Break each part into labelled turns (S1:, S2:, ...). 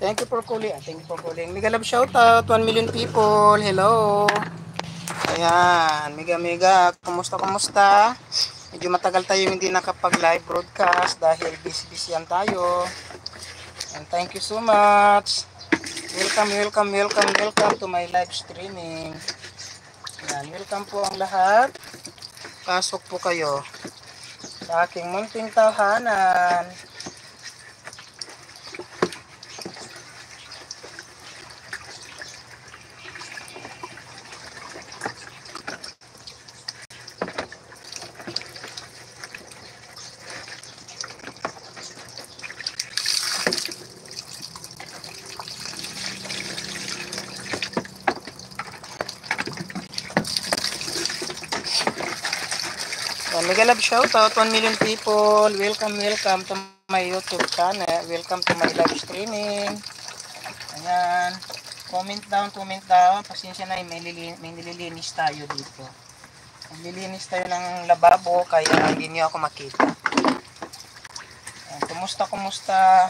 S1: Thank you for calling. Thank you for calling. Mega love shout out. 1 million people. Hello. Ayan. Mega. Kumusta? Medyo matagal tayo hindi nakapag-live broadcast dahil busy-busyan tayo. And thank you so much. Welcome to my live streaming. Ayan. Welcome po ang lahat. Pasok po kayo sa aking munting tahanan. Mega love shout out 1 million people. Welcome to my YouTube channel. Welcome to my live streaming. Ayan. Comment down. Pasensya na, may nililinis tayo dito. Nililinis tayo ng lababo kaya hindi niyo ako makita. Ayan. Kumusta?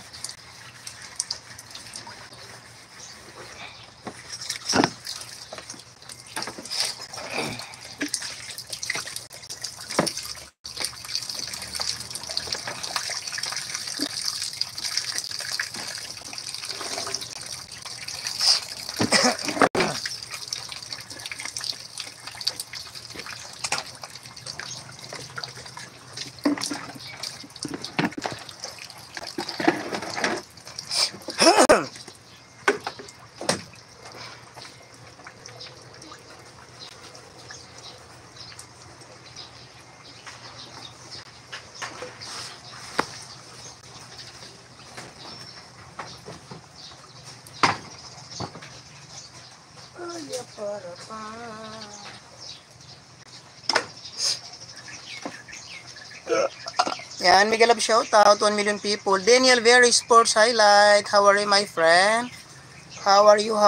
S1: Yan, mega love shout out 1 million people. Daniel Very Sports Highlight. How are you, my friend? How are you?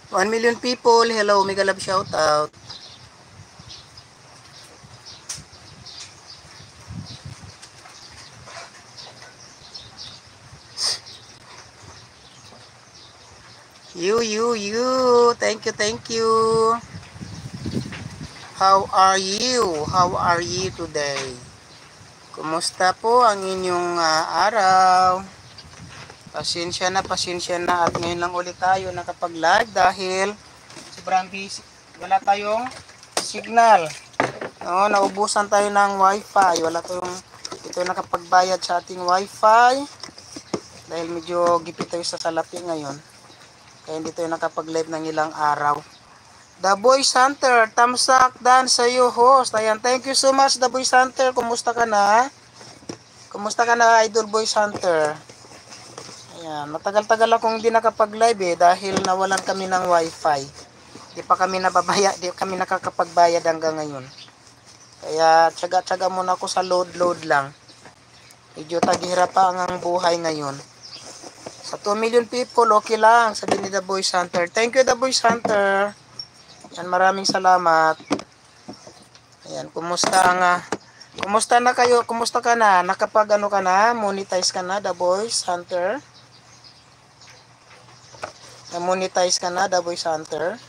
S1: 1 million people, hello, mega love shout out. You. Thank you, thank you. How are you? How are you today? Kumusta po ang inyong araw? Pasensya na at ngayon lang ulit tayo nakapag-live dahil sobrang busy. Wala tayong signal. No, naubusan tayo ng wifi. Wala tayong ito nakapagbayad sa ating wifi dahil medyo gipit tayo sa salapi ngayon. Kaya hindi tayo nakapag-live ng ilang araw. The Voice Hunter, tamsak dan sa iyo host. Ayan, thank you so much The Voice Hunter. Kumusta ka na? Kumusta ka na Idol Voice Hunter? Ayan, matagal-tagal akong hindi nakapag-live dahil nawalan kami ng wifi. Di pa kami di kami nakakapagbayad hanggang ngayon. Kaya tsaga-tsaga muna ako sa load lang. Medyo taghirap pa ang buhay ngayon. Sa 2 million people, okay lang, sabi ni The Voice Hunter. Thank you The Voice Hunter. Yan, maraming salamat. Ayan, kumusta na kayo? Kumusta ka na? Nakapag ano ka na? Monetize ka na, The Voice Hunter? Na-monetize ka na, The Voice Hunter?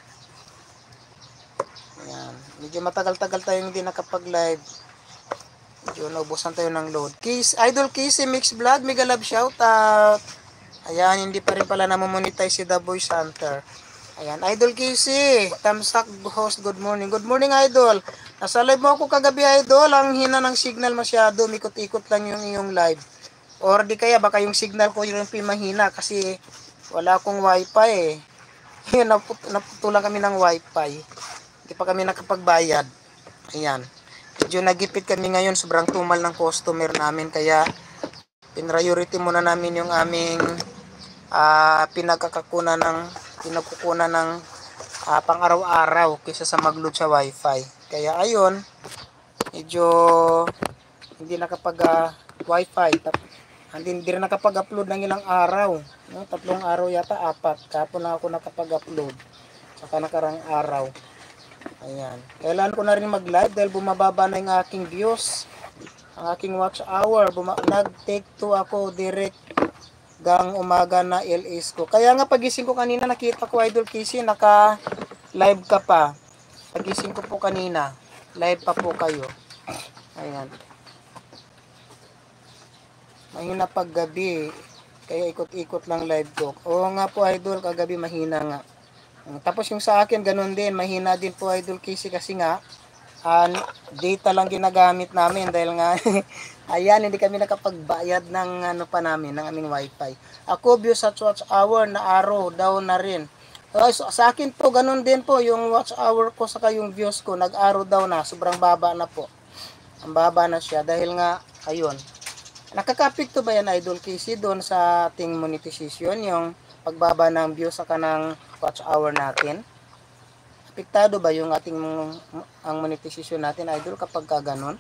S1: Ayan, medyo matagal-tagal tayo hindi nakapag-live. Medyo naubusan tayo ng load. Idol Casey Mix Vlog, mega love shout out. Ayan, hindi pa rin pala na-monetize si The Voice Hunter. Ayan, Idol Casey, tamsak host, good morning. Good morning, Idol. Nasa live mo ako kagabi, Idol. Ang hina ng signal masyado, mikot-ikot lang yung iyong live. Or di kaya, baka yung signal ko yung mahina kasi wala akong wifi Yun, naputulan kami ng wifi. Hindi pa kami nakapagbayad. Ayan. Medyo nagipit kami ngayon, sobrang tumal ng customer namin. Kaya, pinriority muna namin yung aming pinagkukunan ng pang-araw-araw kaysa sa mag-load sa wifi. Kaya ayun, medyo hindi nakapag wifi. Hindi rin nakapag-upload ng ilang araw. No? 3 araw yata, 4. Kapon na ako nakapag-upload. Saka nakarang araw. Ayan. Kailan ko na rin mag-live dahil bumababa na yung aking views. Ang aking watch hour. Nag-take 2 ako direct gang umaga na LS ko. Kaya nga pagising ko kanina nakita ko Idol Casey naka-live ka pa. Pagising ko po kanina, live pa po kayo. Ayan. Mahina pag gabi, kaya ikot-ikot lang live ko. Oo nga po Idol, kagabi mahina nga. Tapos yung sa akin ganun din, mahina din po Idol Casey kasi nga data lang ginagamit namin dahil nga ayan, hindi kami nakapagbayad ng pa namin, ng aming wifi. Ako views at watch hour na araw down na rin. So, sa akin po ganun din po yung watch hour ko saka yung views ko nag-araw down na, sobrang baba na po. Ang baba na siya dahil nga ayun. Nakaka-apekto ba yan Idol Casey doon sa ating monetization, yung pagbaba ng views saka ng watch hour natin? Apektado ba yung ating ang monetization natin Idol kapag gano'n?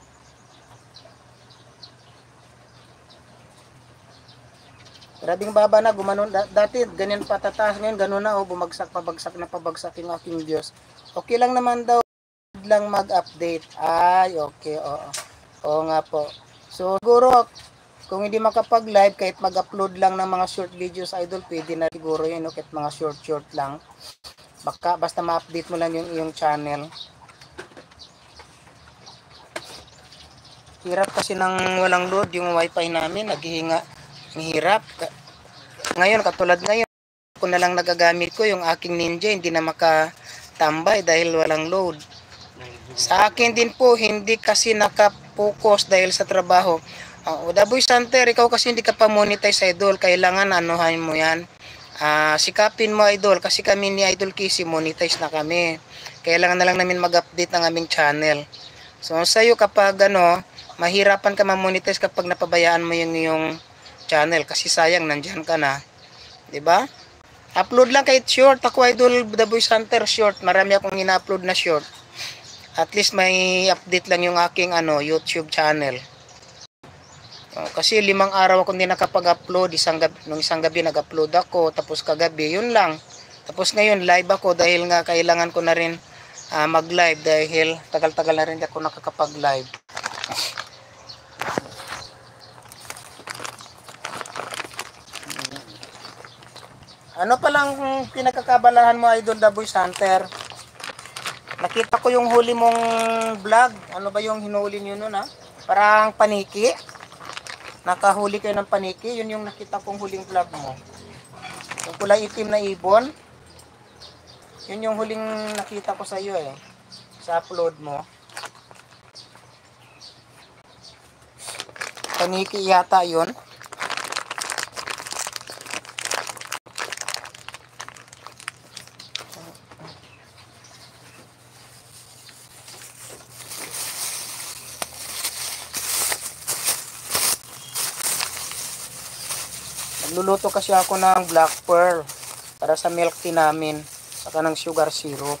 S1: Grabing baba na, gumanon. Dati ganyan patataas, ngayon gano'n na, bumagsak, pabagsak yung aking views. Okay lang naman daw lang mag-update. Ay, okay, oo. Oo nga po. So, siguro, kung hindi makapag-live, kahit mag-upload lang ng mga short videos, Idol, pwede na siguro yun, kahit mga short lang. Basta ma-update mo lang yung iyong channel. Hirap kasi nang walang load yung wifi namin, naghihinga. Ang hirap. Ngayon, katulad ngayon, ako na lang nagagamit ko yung aking Ninja, hindi na makatambay dahil walang load. Sa akin din po, hindi kasi nakapokus dahil sa trabaho. The Voice Hunter, ikaw kasi hindi ka pa monetize Idol, kailangan anuhan mo yan. Sikapin mo Idol, kasi kami ni Idol Casey monetize na kami. Kailangan na lang namin mag-update ng aming channel. So sa'yo kapag mahirapan ka ma-monetize kapag napabayaan mo yung channel kasi sayang nandiyan ka na, 'di ba? Upload lang kahit short. Ako Idol The Voice Hunter short. Marami akong ina-upload na short. At least may update lang yung aking YouTube channel. Kasi 5 araw ako hindi nakapag-upload. Nung isang gabi nag-upload ako, tapos kagabi yun lang. Tapos ngayon live ako dahil nga kailangan ko na rin mag-live dahil tagal-tagal na rin ako nakakapag-live. Ano palang pinagkakabalahan mo, Idol The Voice Hunter? Nakita ko yung huli mong vlog. Ano ba yung hinuli nyo nun ha? Parang paniki. Nakahuli kayo ng paniki. Yun yung nakita kong huling vlog mo. Yung kulay itim na ibon. Yun yung huling nakita ko sa iyo eh. Sa upload mo. Paniki yata yun. Nagluluto kasi ako ng black pearl para sa milk tea namin, saka ng sugar syrup.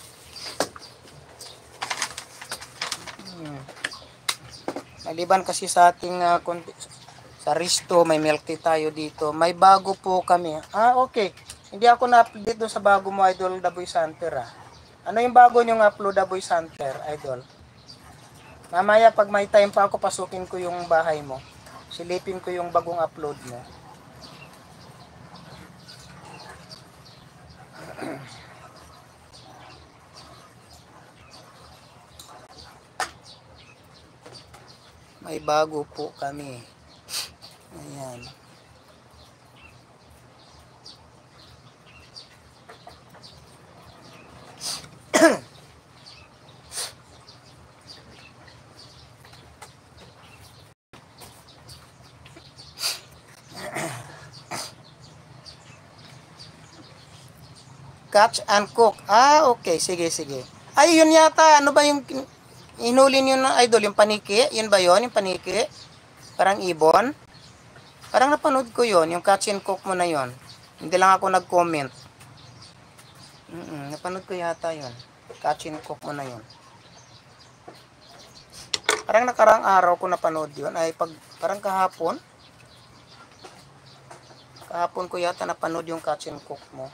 S1: Maliban kasi sa ating sa Risto, may milk tea tayo dito. May bago po kami. Okay. Hindi ako na-update doon sa bago mo, Idol The Voice Hunter. Ano yung bago nyong upload, The Voice Hunter, Idol? Mamaya pag may time pa ako, pasukin ko yung bahay mo. Silipin ko yung bagong upload mo. May bago po kami. Ayan. Catch and cook. Okay. Sige. Ay, yun yata. Ano ba yung inuli nyo na, Idol? Yung paniki? Yun ba yun? Yung paniki? Parang ibon? Parang napanood ko yun. Yung catch and cook mo na yun. Hindi lang ako nag-comment. Napanood ko yata yun. Catch and cook mo na yun. Parang nakarang araw ko napanood yun. Ay, parang kahapon. Kahapon ko yata napanood yung catch and cook mo.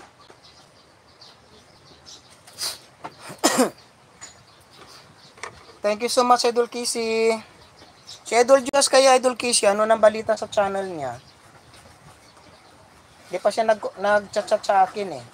S1: Thank you so much, Idol Kisi. Si Idol Diyos kaya, Idol Kisi, ano nang balita sa channel niya? Hindi pa siya nag-chat sa akin eh.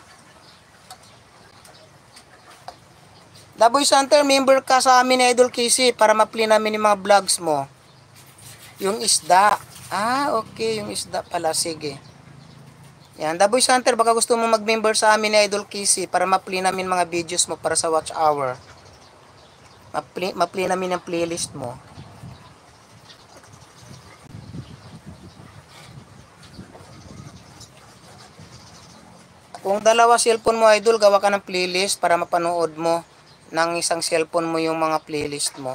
S1: The Voice Hunter, member ka sa amin, Idol Kisi, para ma-play namin yung mga vlogs mo. Yung isda. Okay, yung isda pala. Sige. Yan, The Voice Hunter, baka gusto mo mag-member sa amin, Idol Kisi, para ma-play namin mga videos mo para sa watch hour. Ma-play namin ang playlist mo. Kung dalawa cellphone mo, Idol, gawa ka ng playlist para mapanood mo ng isang cellphone mo yung mga playlist mo.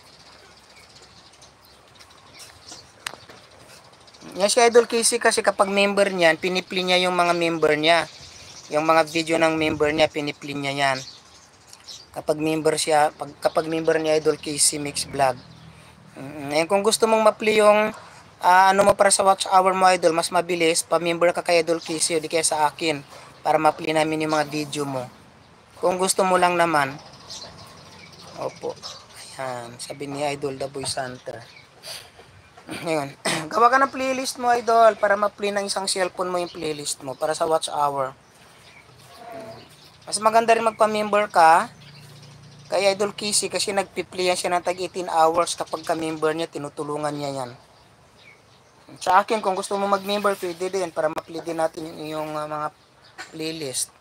S1: Yan si Idol Casey kasi kapag member niyan, pinipli niya yung mga member niya. Yung mga video ng member niya, pinipli niya yan. Kapag member member ni Idol Casey Mix Vlog. Kung gusto mong ma-play yung ano mo para sa watch hour mo, Idol, mas mabilis, pa-member ka kay Idol Casey o di kaya sa akin para ma-play namin yung mga video mo. Kung gusto mo lang naman. Opo. Ayan, sabi ni Idol The Voice Hunter. Ngayon, gawa ka ng playlist mo, Idol, para ma-play ng isang cellphone mo yung playlist mo para sa watch hour. Mas maganda rin magpa-member ka kay Idol Casey kasi nagpi-play yan siya ng tag 18 hours kapag ka-member niya, tinutulungan niya yan. Sa akin, kung gusto mo mag-member, pwede din para ma-play din natin yung mga playlist.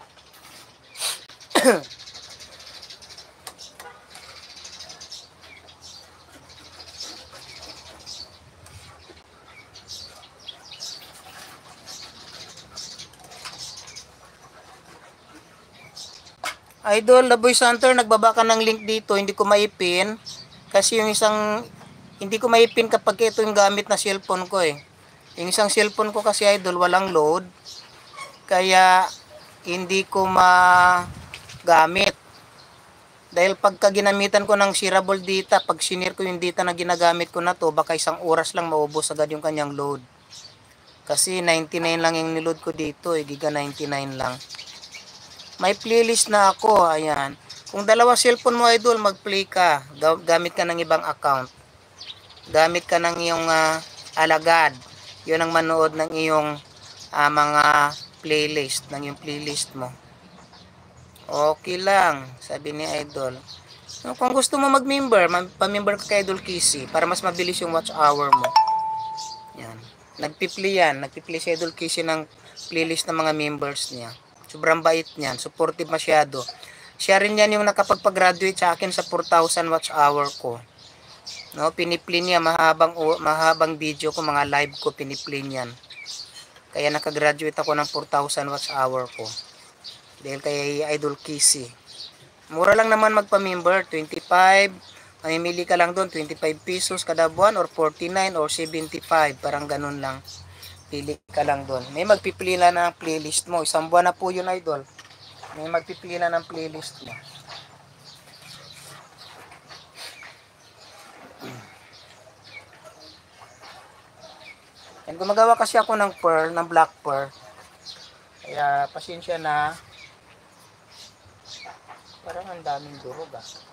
S1: Idol, The Voice Hunter, nagbaba ka ng link dito, hindi ko maipin. Kasi yung isang, hindi ko maipin kapag ito yung gamit na cellphone ko eh. Yung isang cellphone ko kasi, Idol, walang load. Kaya, hindi ko magamit. Dahil pagka ginamitan ko ng shareable data, pag sinare ko yung data na ginagamit ko na to, baka isang oras lang maubos agad yung kanyang load. Kasi 99 lang yung niload ko dito, giga 99 lang. May playlist na ako. Ayan. Kung dalawa cellphone mo, idol, mag-play ka. Gamit ka ng ibang account. Gamit ka ng iyong alagad. Yun ang manood ng iyong mga playlist. Ng iyong playlist mo. Okay lang. Sabi ni idol. So, kung gusto mo mag-member, pa-member ka kay Idol Kissy para mas mabilis yung watch hour mo. Yan. Nagpi-play yan. Nagpi-play si Idol Kissy ng playlist ng mga members niya. Sobrang bait niyan. Supportive masyado. Siya rin yan yung nakapagpag-graduate sa akin sa 4,000 watch hour ko. No, piniplay niya mahabang video ko, mga live ko piniplay niyan. Kaya nakagraduate ako ng 4,000 watch hour ko. Dahil kay Idol Kissy. Mura lang naman magpa-member, 25. Mamimili ka lang doon, 25 pesos kada buwan or 49 or 75. Parang ganun lang. Pili ka lang doon. May magpipili na ng playlist mo. Isang buwan na po yun, idol. May magpipili na ng playlist mo. And gumagawa kasi ako ng pearl, ng black pearl. Kaya pasensya na. Parang ang daming durog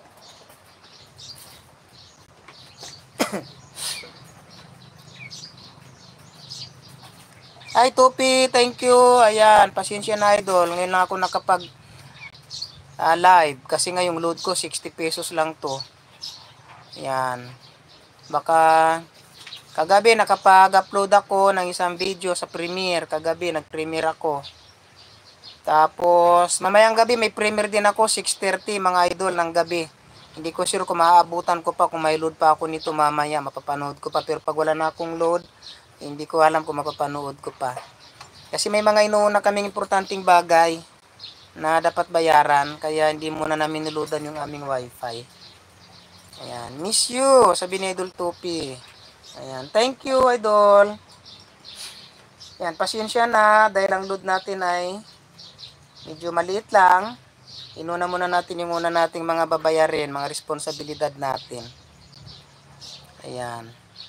S1: Ay, Topi, thank you. Ayan, pasensya na, idol. Ngayon lang ako nakapag live. Kasi ngayong load ko, 60 pesos lang to. Ayan. Baka kagabi nakapag-upload ako ng isang video sa Premiere. Kagabi nag-Premiere ako. Tapos mamayang gabi may Premiere din ako, 6:30 mga idol ng gabi. Hindi ko sure kung maaabutan ko pa, kung may load pa ako nito mamaya, mapapanood ko pa. Pero pag wala na akong load, hindi ko alam kung mapapanood ko pa. Kasi may mga inuuna kaming importanteng bagay na dapat bayaran, kaya hindi muna namin niloadan yung aming wifi. Ayan, miss you, sabi ni Idol Topi. Ayan, thank you, idol. Ayan, pasensya na dahil ang load natin ay medyo maliit lang. Inuna muna natin yung una nating mga babayarin, mga responsibilidad natin. Ayan.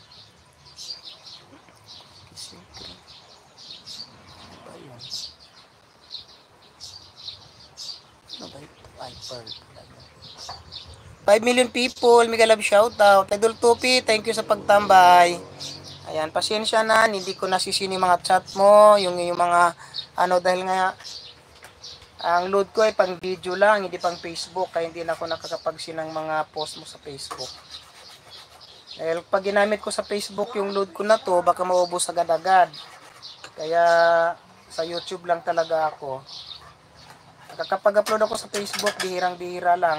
S1: Ano ba ito? Ay, pearl. 5 million people, mega love shoutout. Idol Topi, thank you sa pagtambay. Ayan, pasensya na, hindi ko nasisini yung mga chat mo, yung mga dahil nga ang load ko ay pang video lang, hindi pang Facebook, kaya hindi na ako nakakapagsin ng mga post mo sa Facebook. Dahil pag ginamit ko sa Facebook yung load ko na to, baka maubos agad-agad. Kaya sa YouTube lang talaga ako. Kapag upload ako sa Facebook, bihirang-bihira lang.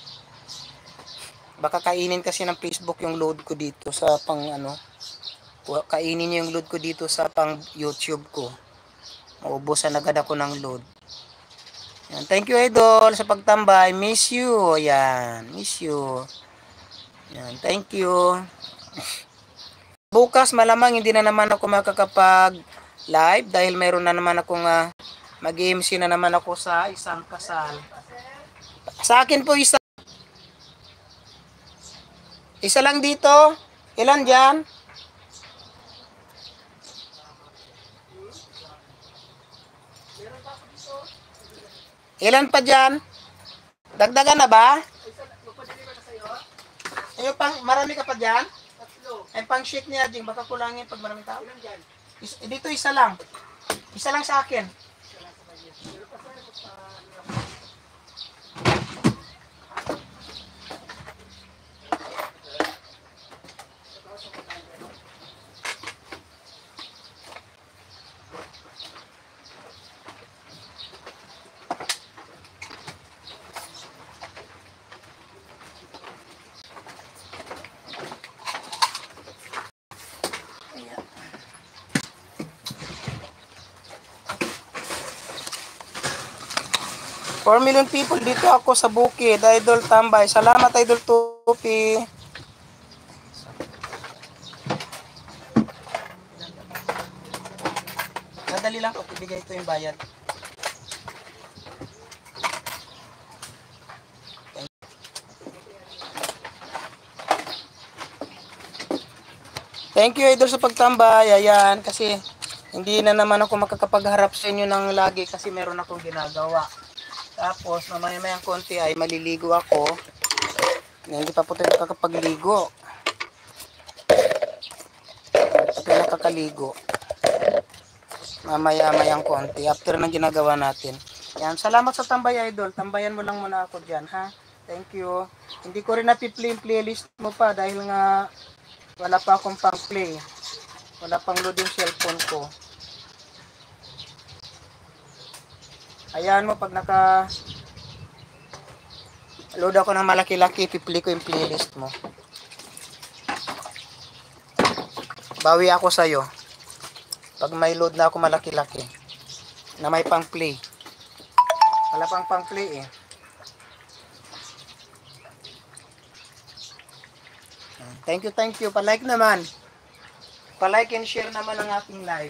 S1: Baka kainin kasi ng Facebook yung load ko dito sa pang kainin niya yung load ko dito sa pang YouTube ko. Maubusan agad ako ng load. Yan. Thank you, idol, sa pagtambay. Miss you. Yan. Miss you. Yan. Thank you. Bukas malamang hindi na naman ako makakapag live dahil mayroon na naman akong mag-MC na naman ako sa isang kasal. Sa akin po isa lang dito. Ilan dyan? Ilan pa dyan? Dagdagan na ba? Ay, marami ka pa dyan? Ay, pang sheet niya, Jing. Baka kulangin pag maraming tao. Dito isa lang. Isa lang sa akin. Four million people dito ako sa bukid. Idol tambay. Salamat, Idol Topi. Madali lang pag ibigay ito yung bayad. Thank you, Idol, sa pagtambay. Ayan, kasi hindi na naman ako makakapagharap sa inyo ng lagi kasi meron akong ginagawa. Tapos, mamaya-mayang konti ay maliligo ako. Hindi pa po tayo nakakapagligo. Ito nakakaligo. Mamaya-mayang konti. After ng ginagawa natin. Yan. Salamat sa tambay, idol. Tambayan mo lang muna ako dyan, ha? Thank you. Hindi ko rin napi-play playlist mo pa dahil nga wala pa akong pang-play. Wala pang load yung cellphone ko. Ayan mo, pag naka load ako ng malaki-laki, piplay ko yung playlist mo. Bawi ako sa'yo. Pag may load na ako malaki-laki, na may pang-play. Wala pang pang-play eh. Thank you, thank you. Pa-like naman. Pa-like and share naman ang aking live.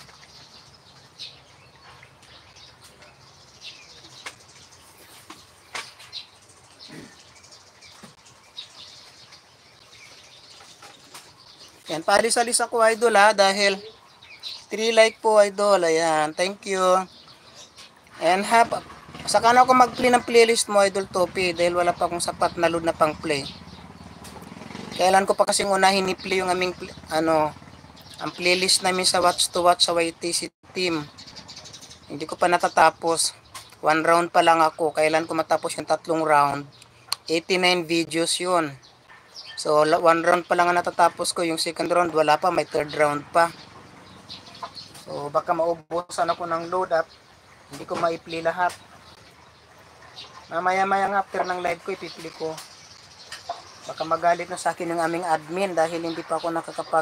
S1: Yan, paalis-alis ako idol ha, dahil 3 like po idol. Ayan, thank you. And saka na ako mag-play ng playlist mo idol Topi dahil wala pa akong sapat na load na pang play. Kailan ko pa kasing unahin i-play yung aming ang playlist namin sa Watch to Watch sa YTC team. Hindi ko pa natatapos. 1 round pa lang ako. Kailan ko matapos yung 3 round? 89 videos yun. So 1 round pa lang ang natatapos ko. Yung second round wala pa, may third round pa. So baka maubusan ako ng load up. Hindi ko ma-play lahat. Mamaya-maya after ng live ko ipi-play ko. Baka magalit na sa akin yung aming admin dahil hindi pa ako nakakapag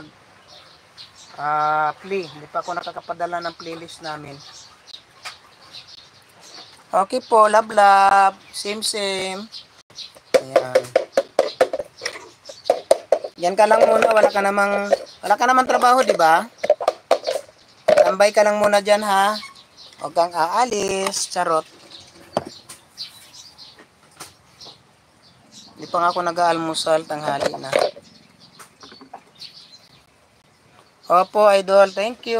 S1: play. Hindi pa ako nakakapadala ng playlist namin. Okay po, love love. Same same. Ayan. Yan ka lang muna, wala ka namang trabaho, di ba? Tambay ka lang muna diyan ha. Huwag kang aalis, charot. Hindi pa nga ako nag-aalmusal, tanghali na. Opo, idol, thank you.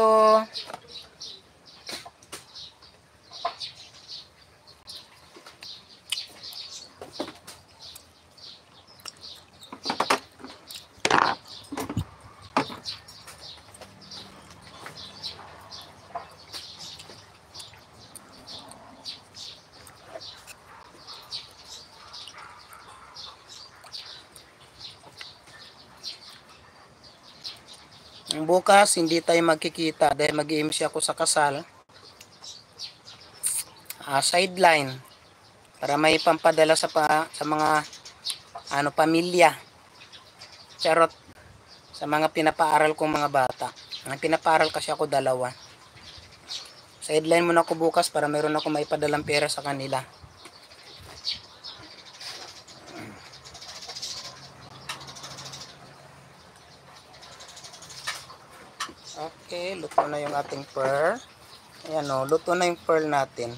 S1: Bukas hindi tayo magkikita dahil mag-MC ako sa kasal. Sideline para may pampadala sa mga pamilya. Charot, sa mga pinapaaral kong mga bata. Ang pinapaaral kasi ako 2. Sideline muna ako bukas para mayroon ako maipadalang pera sa kanila. Okay, luto na yung ating pearl. Ayan o, luto na yung pearl natin.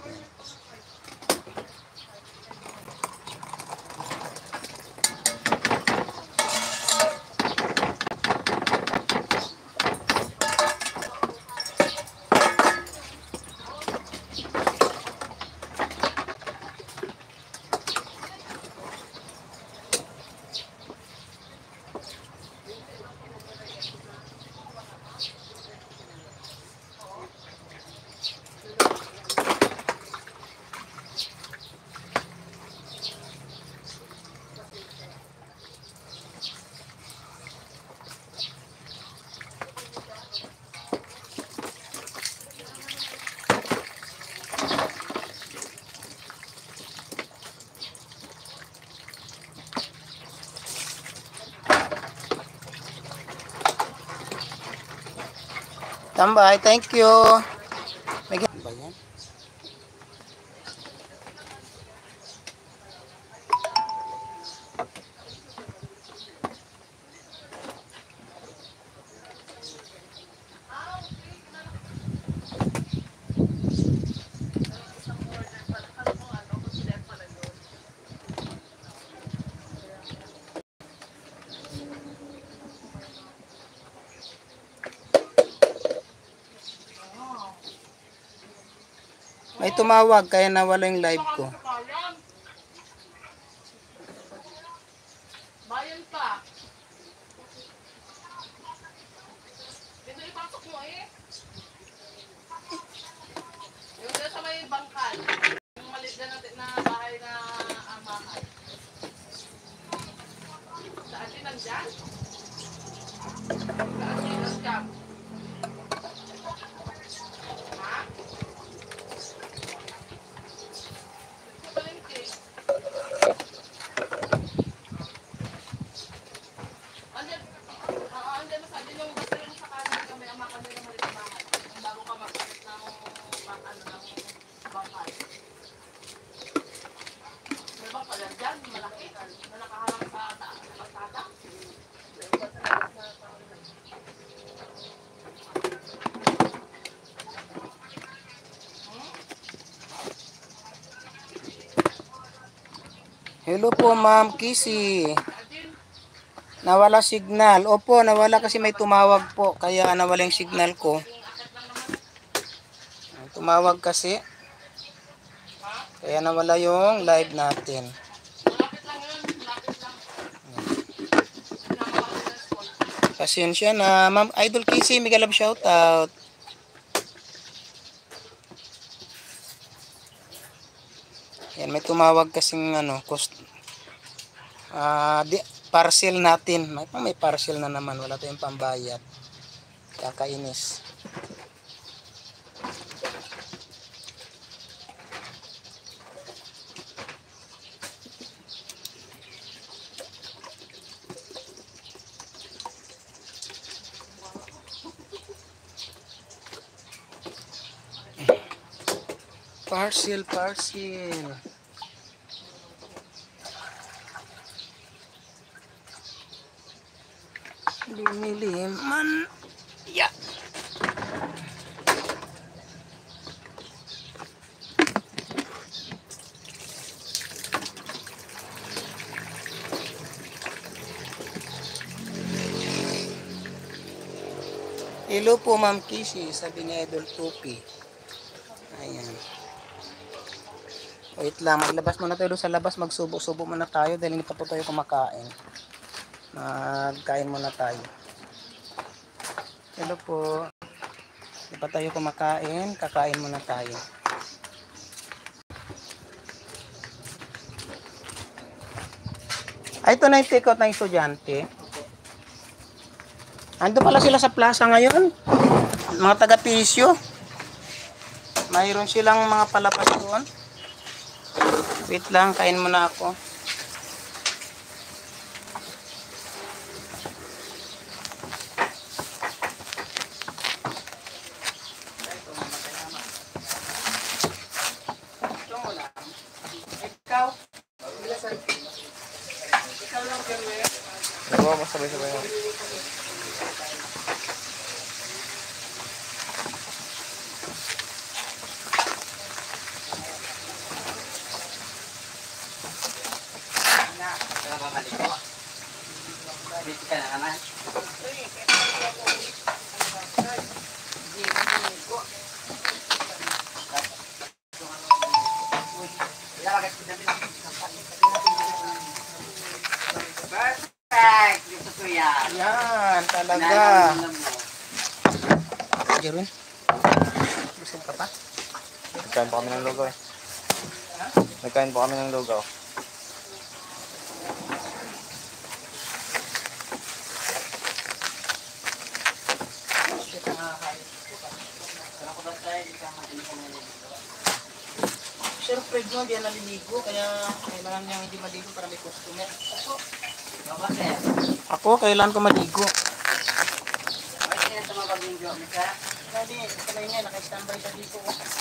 S1: Tambay, thank you. May ba yan? May tumawag kaya nawala yung live ko.
S2: Bayan pa. Dito ipasok mo eh. Yung dito sa may bangkal. Yung maliit na natin na bahay na amahay. Saan din nandyan? Saan din nandyan? Ha? Palengke. Andyan, andyan mas andyan yung basta yung sa kanan kami ang makami ng maliit na bahay. Yung bago ka magpalit ng bangkal. May bangkal yan dyan, malaki. Na nakaharap sa kalsada.
S1: Hello po, Ma'am Kisi. Nawala signal. Opo, nawala kasi may tumawag po. Kaya nawala yung signal ko. Tumawag kasi. Kaya nawala yung live natin.
S2: Malapit lang yun, malapit lang.
S1: Pasensya na. Ma'am Idol Kisi, mega love shoutout. Yan, may tumawag kasing parcel natin. May parcel na naman. Wala tayong pambayad. Kakainis. Parcel. Bumili man. Yeah. Hello po, Ma'am Kisi, sabi ni Idol Tupi. Ayan. Wait lang, maglabas muna tayo doon sa labas, magsubo-subo muna tayo dahil hindi pa po tayo kumakain. Magkain muna tayo. Hello po. Hindi pa tayo kumakain, kakain muna tayo. Ay, ito na yung take out ng estudyante. Ando pala sila sa plaza ngayon. Mga taga-pisyo. Mayroon silang mga palapas doon. Wait lang, kain muna ako. Ikaw? Ikaw lang, Kerwe.
S3: Oo, masabay-sabay mo.
S2: Dito ka na naman. Perfect! Gusto ko yan.
S1: Yan, talaga. Jerwin? Gusto ka pa?
S3: Nagkain po kami ng lugaw eh. Nagkain po kami ng lugaw.
S1: Siyempre, no, hindi yan naliligo, kaya kailangan niyang hindi maligo para may customer. Ako, kailangan ko maligo. Hindi, ito na yun, naka-standby sa dito.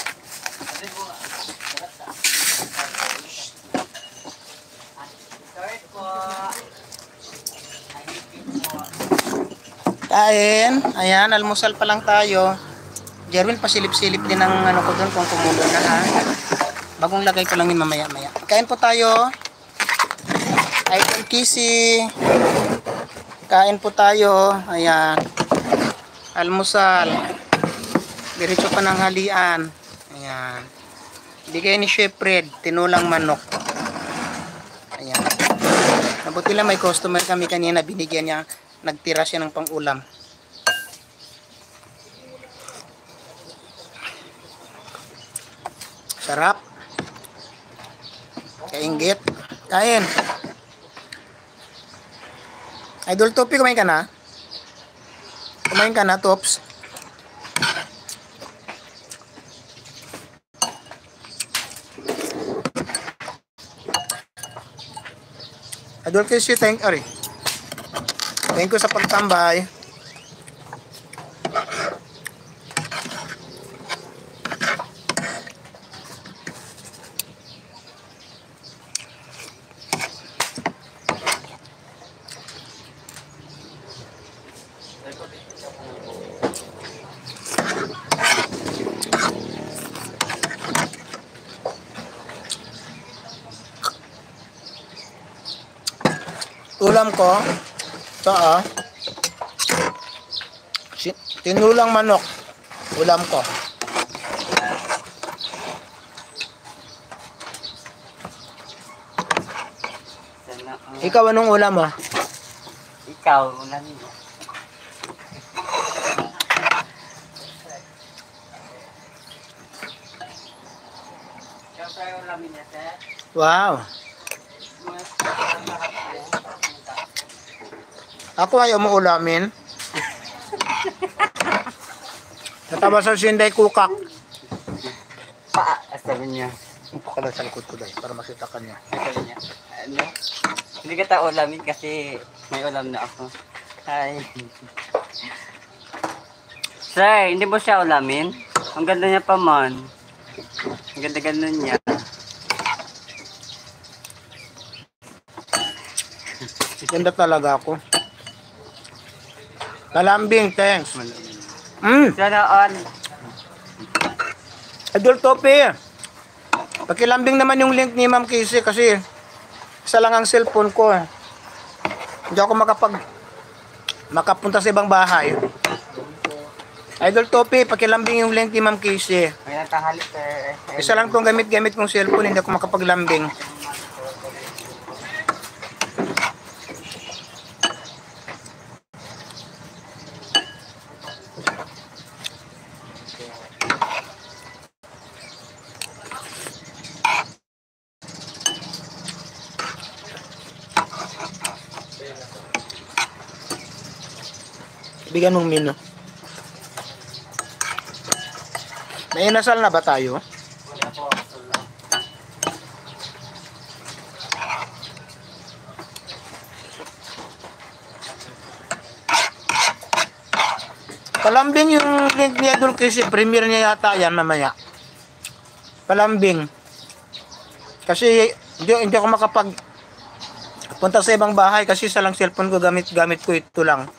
S1: Kain, ayan, almusal pa lang tayo. Jerwin, pasilip-silip din ang ano ko doon kung kumulo na ha. Bagong lagay ko lang yun mamaya-maya. Kain po tayo. Idol Kisi. Kain po tayo. Ayan. Almusal. Diretso pa ng halian. Ayan. Bigay ni Chef Fred, tinulang manok. Ayan. Mabuti lang may customer kami kanina, binigyan niya, nagtira siya ng pang-ulam. Sarap. Kainggit. Kain. Idol Topi, kumain ka na? Kumain ka na, Tops? Idol Casey, thank you sa pagtambay. Ulam ko, ito tinulang manok, ulam ko. Ikaw, anong ulam mo?
S4: Ikaw, ulan mo.
S1: Wow. Ako ayaw mo ulamin. Nataba sa sinday kukak.
S4: Sabi niya.
S1: Upo ka lang sa likod ko dahil para makita ka niya.
S4: Sabi niya. Ano? Hindi kita ulamin kasi may ulam na ako. Hi. Sir, hindi mo siya ulamin? Ang ganda niya pa man. Ang ganda-ganda niya.
S1: Ganda talaga ako. Kalambing, thanks.
S4: Sana on.
S1: Idol Topi, pakilambing naman yung link ni Ma'am Casey kasi isa lang ang cellphone ko. Hindi ako makapunta sa ibang bahay. Idol Topi, pakilambing yung link ni Ma'am Casey.
S4: May natahalik, sir.
S1: Isa lang itong gamit-gamit kong cellphone, hindi ako makapaglambing. Bigyan mong menu. May inasal na ba tayo? Palambing yung link ni Idol kasi premiere niya yata yan mamaya. Palambing. Kasi hindi ako makapag punta sa ibang bahay kasi sa lang cellphone ko gamit ko ito lang.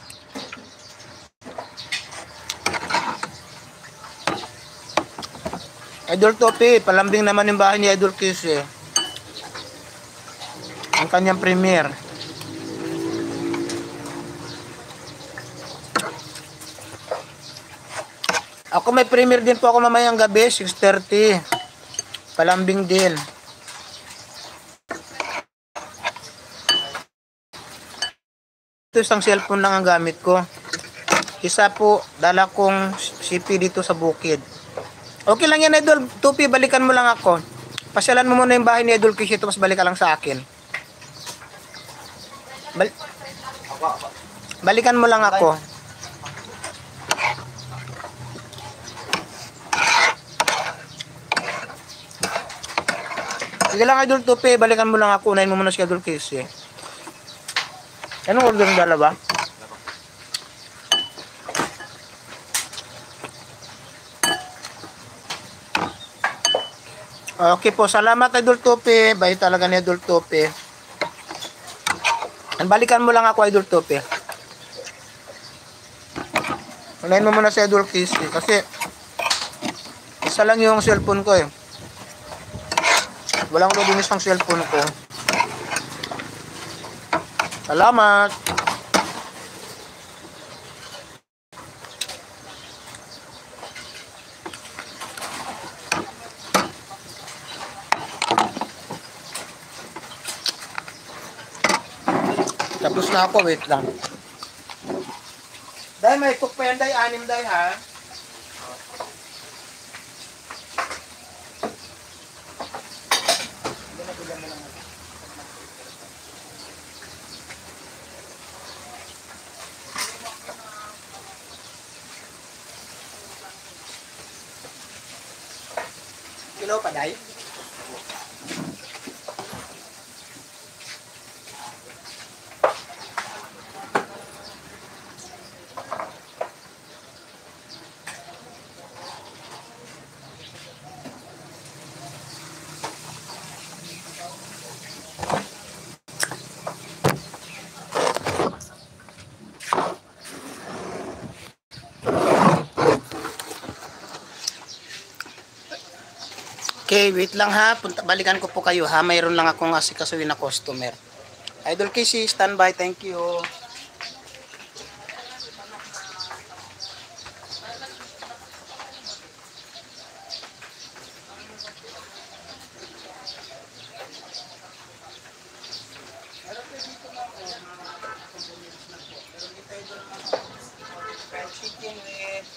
S1: Idol Topi, palambing naman yung bahay ni Idol Kiss eh. Ang kanyang premiere. Ako may premiere din po ako mamayang gabi, 6:30. Palambing din. Ito isang cellphone lang ang gamit ko. Isa po, dala kong CP dito sa bukid. Okay lang yan, Idol Topi, balikan mo lang ako. Pasyalan mo muna yung bahay ni Idol Kiss, tapos balik ka lang sa akin. Balikan mo lang ako. Sige lang, Idol Topi, balikan mo lang ako. Unahin mo muna si Idol Kiss eh. Anong order ng dalawa? Okay po, salamat Idol Topi. Bait talaga ni Idol Topi. Balikan mo lang ako, Idol Topi. Unahin mo muna si Idol Kiss kasi isa lang yung cellphone ko eh. Walang lubinis ang cellphone ko. Salamat.
S3: Tapos na ako, wait lang.
S1: Dahil may cook pa yan, dahil 6 dahil ha. Kilo pa dahil? Okay, wait lang ha. Balikan ko po kayo ha. Mayroon lang akong asikasuhin na customer. Idol Casey, standby. Thank you. Chicken with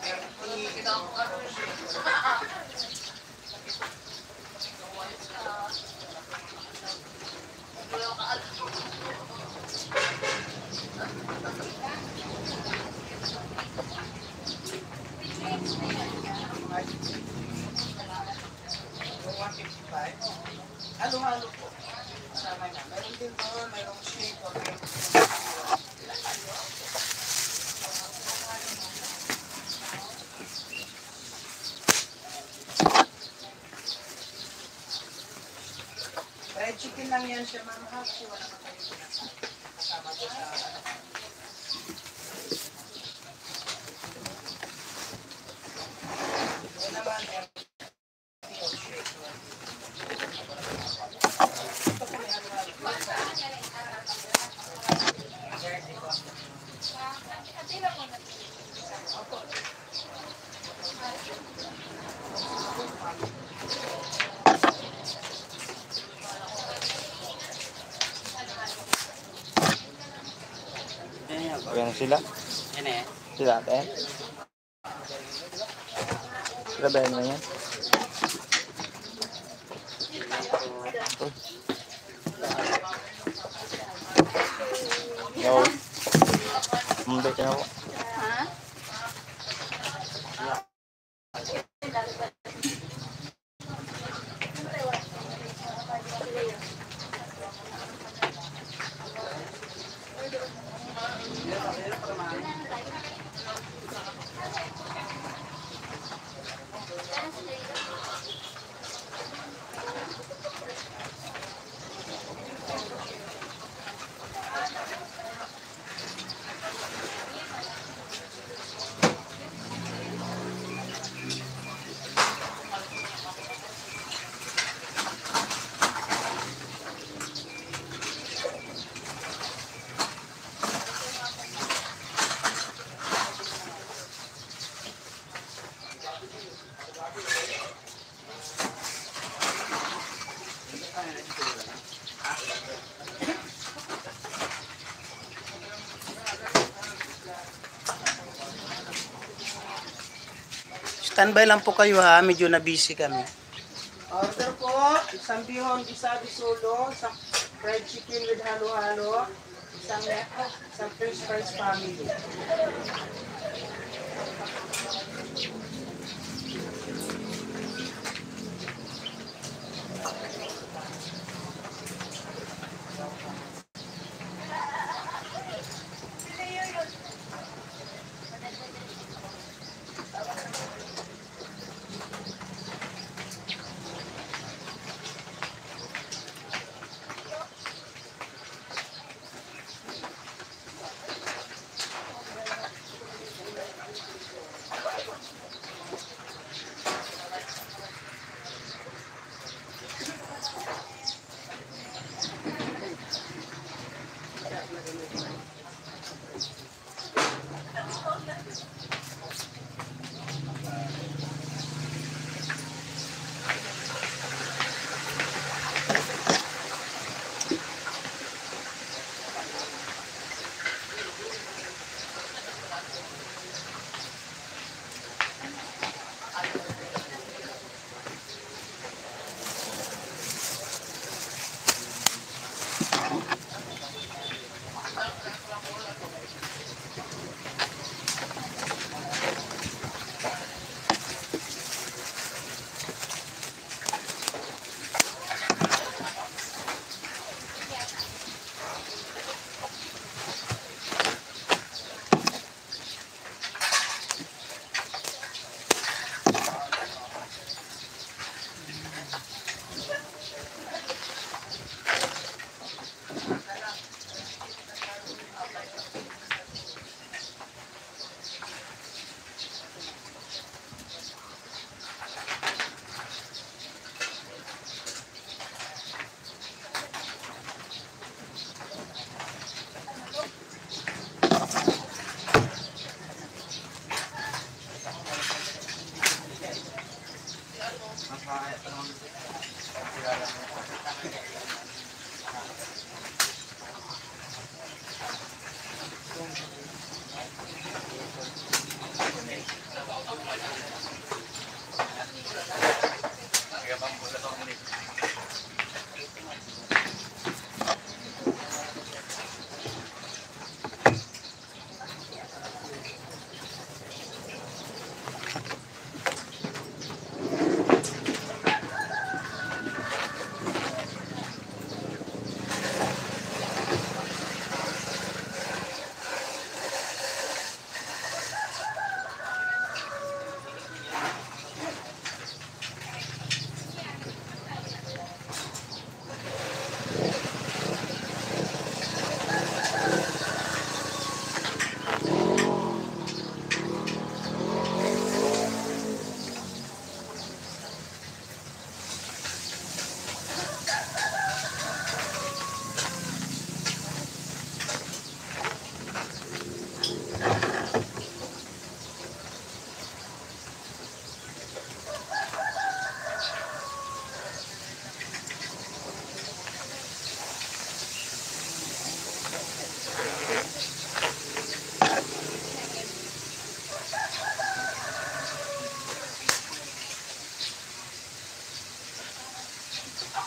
S1: halo-halo po. Kasama na. Mayroon din doon, mayroong shake or fried chicken lang yan siya, ma'am. Happy, wala pa kayo kasama po sa ano naman, or shake.
S3: Ayan sila.
S4: Yan eh.
S3: Sila ate. Sila ba yan yan? Yo. Mabait na ako. Standby lang po kayo ha, medyo na busy kami. Order po, isang bihon, isa bisulo, isang fried chicken with halo-halo, isang French fries family.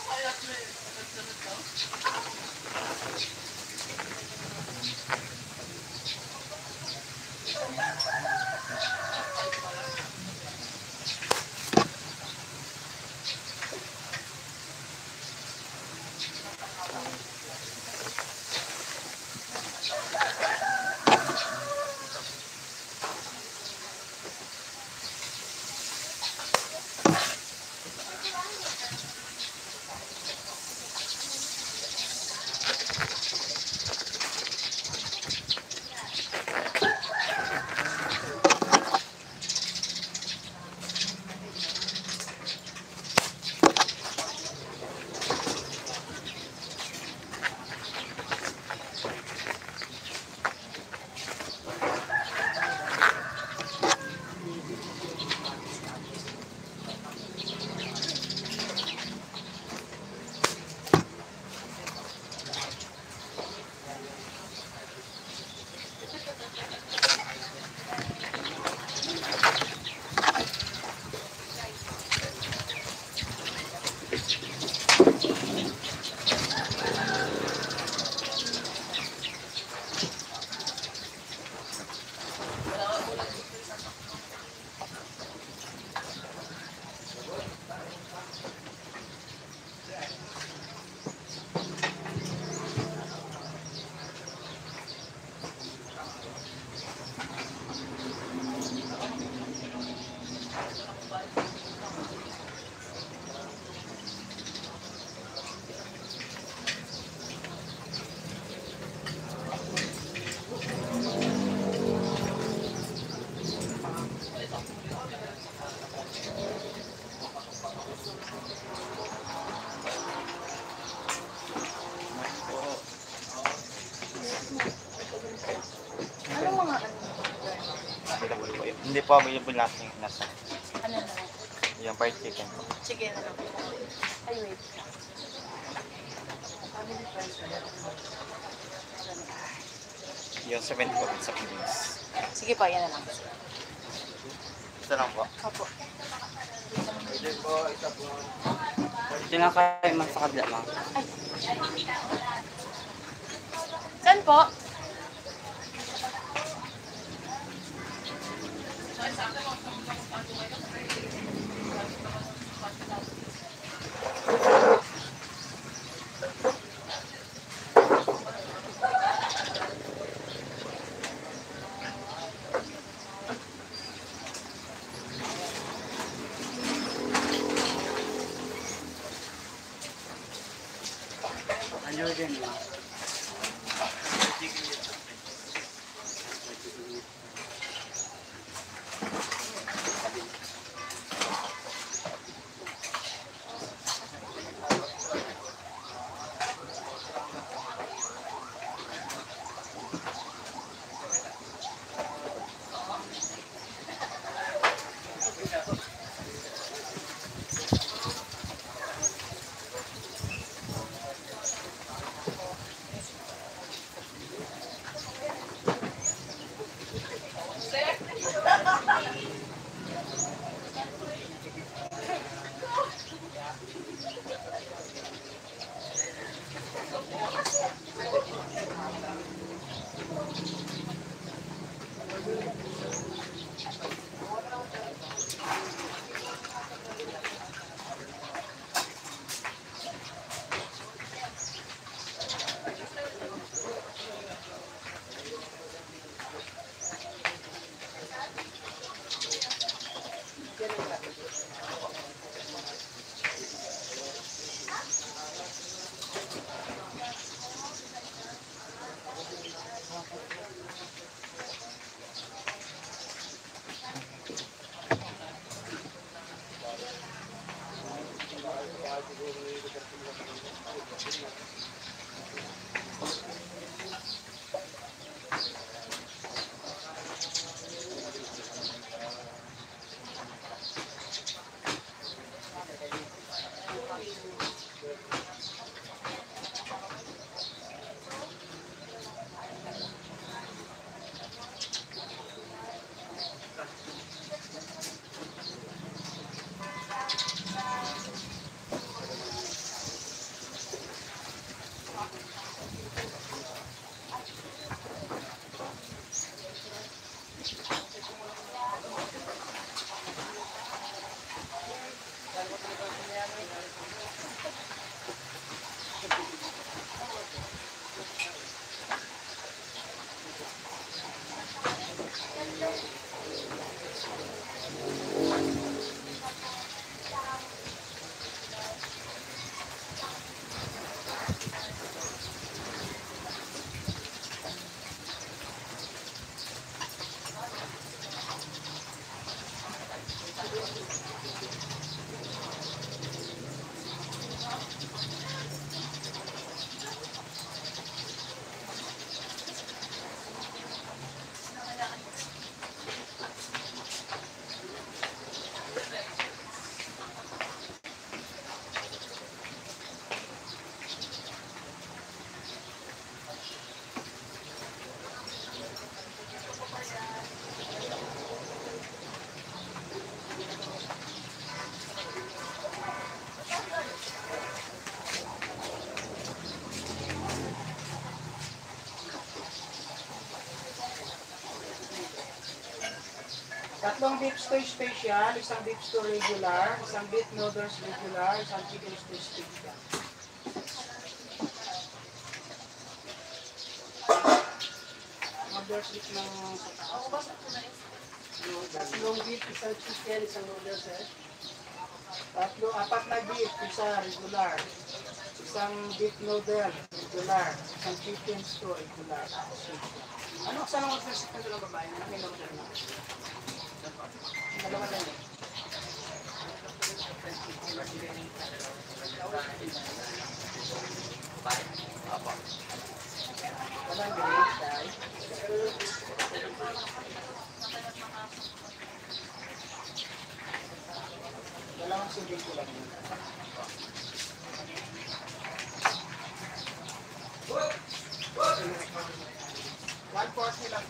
S5: Hindi po available natin yung nasa.
S2: Ano na?
S5: Yung fried chicken.
S2: Sige na lang. Ay, wait.
S5: Yung 7 po sa Philippines.
S2: Sige pa, yan na lang.
S5: Ito lang po.
S2: Opo.
S4: Dito lang kayo man sa kabila, ma'am.
S2: Saan po?
S4: Ano din, ma'am?
S3: Tatlong beef stew special, isang beef stew regular, isang beef noodles regular, isang chicken stew special. Noodles beef ng sa taas. Tatlong beef, isang chicken, isang noodles apat na beef, isa regular. Isang beef noodle, regular. Isang chicken stew, regular. Ano saan ang mag-resip ng dalawang babae? Ano may noodle na? Dalawa lang eh. Walang grade, guys. Dalawang sibig ko lang. 140 lang.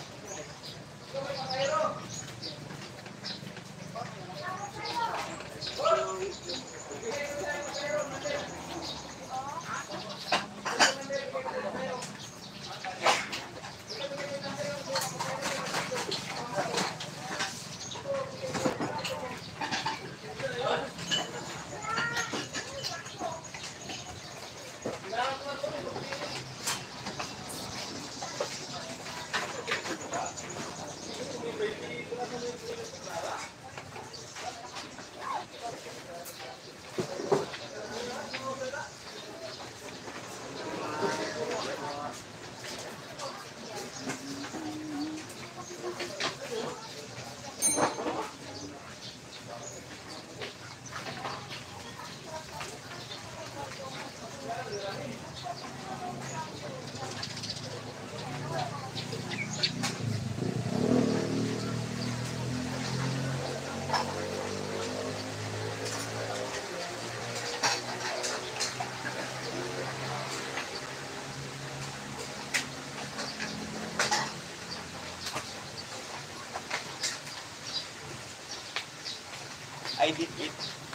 S5: I did it.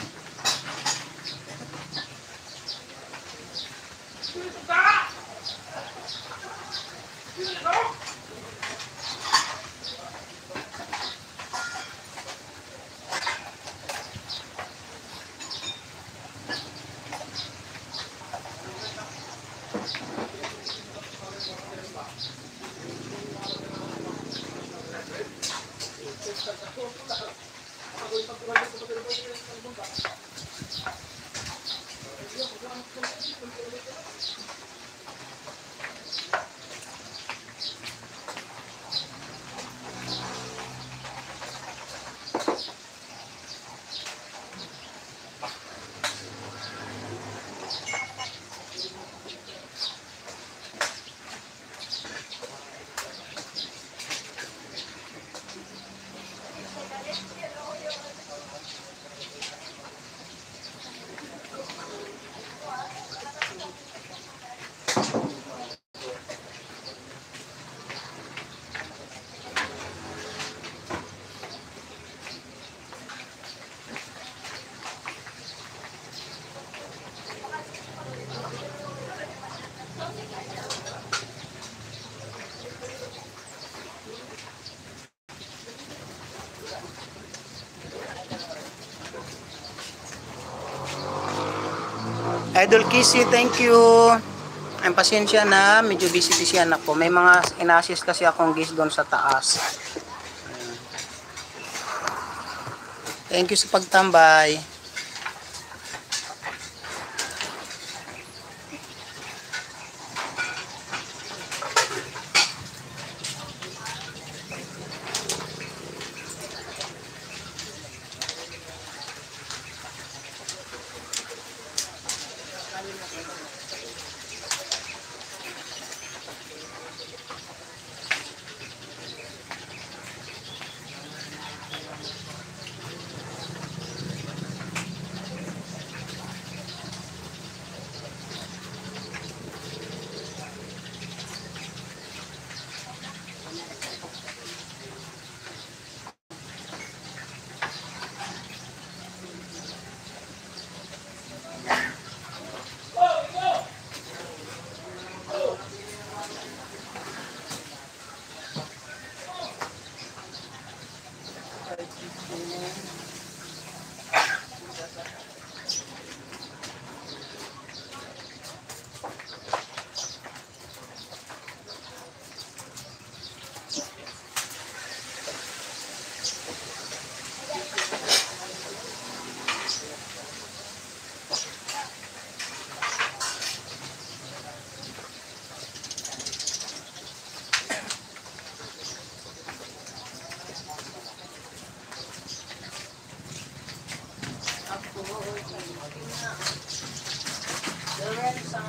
S3: Idol Kissy, thank you. Ang pasensya na, medyo busy anak ko. May mga in-assist kasi akong guest doon sa taas. Thank you sa pagtambay. sa...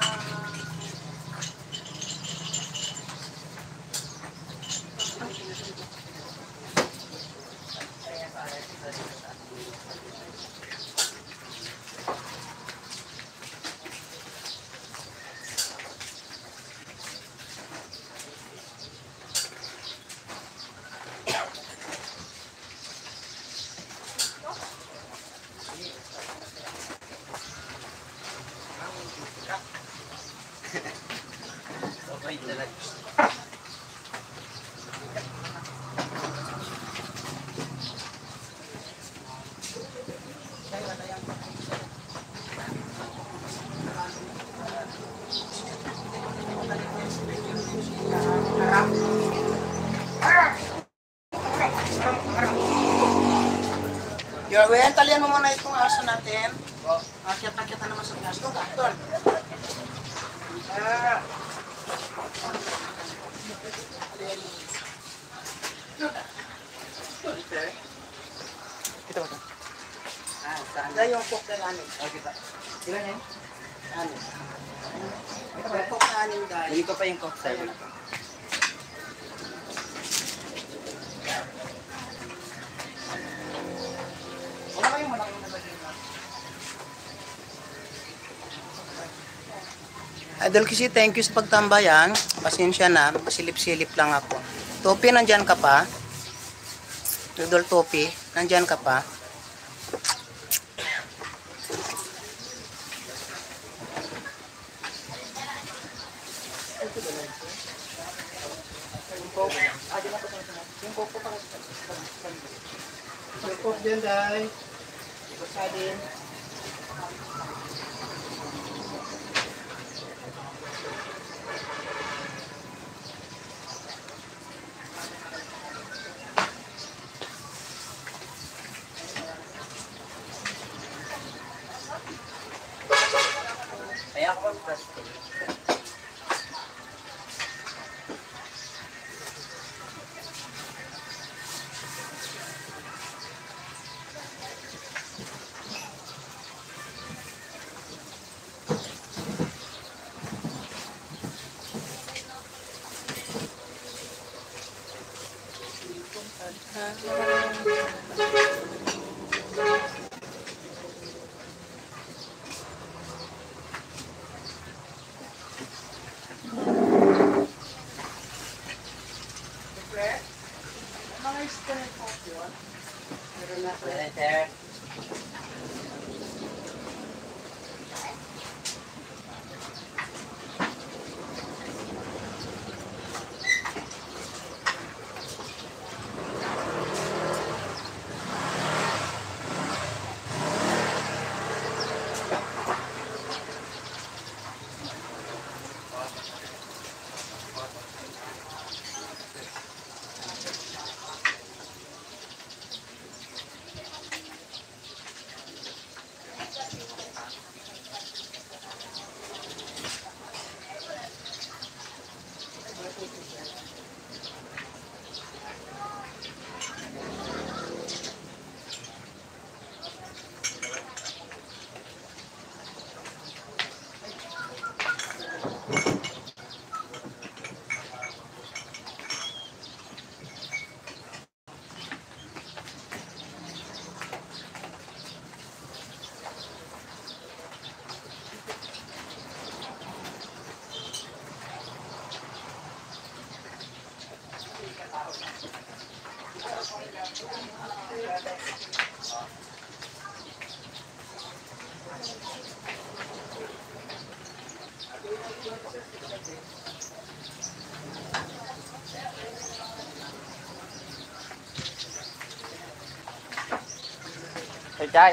S3: Yorwin, talian mo muna itong aso natin. Akyat-akyat na naman sa taas. Doon ka, doon. Ah.
S5: Ito ba?
S3: Dahil yung cook na anin.
S5: Ilan yan?
S3: Anin. Yung cook na anin dahil.
S4: Hindi ko pa yung cook sir.
S3: Wala kayong malaking nabagay na. Idol kasi thank you sa pagtambayan. Pasensya na, pasilip-silip lang ako. Topi, nandyan ka pa? Idol Topi, nandyan ka pa? Yung cook dyan, Day. Basta din.
S4: Kaya ako mag-plastic.
S3: Mga iskay po yun. Meron na po.
S4: Sir.
S5: Hey, Jai.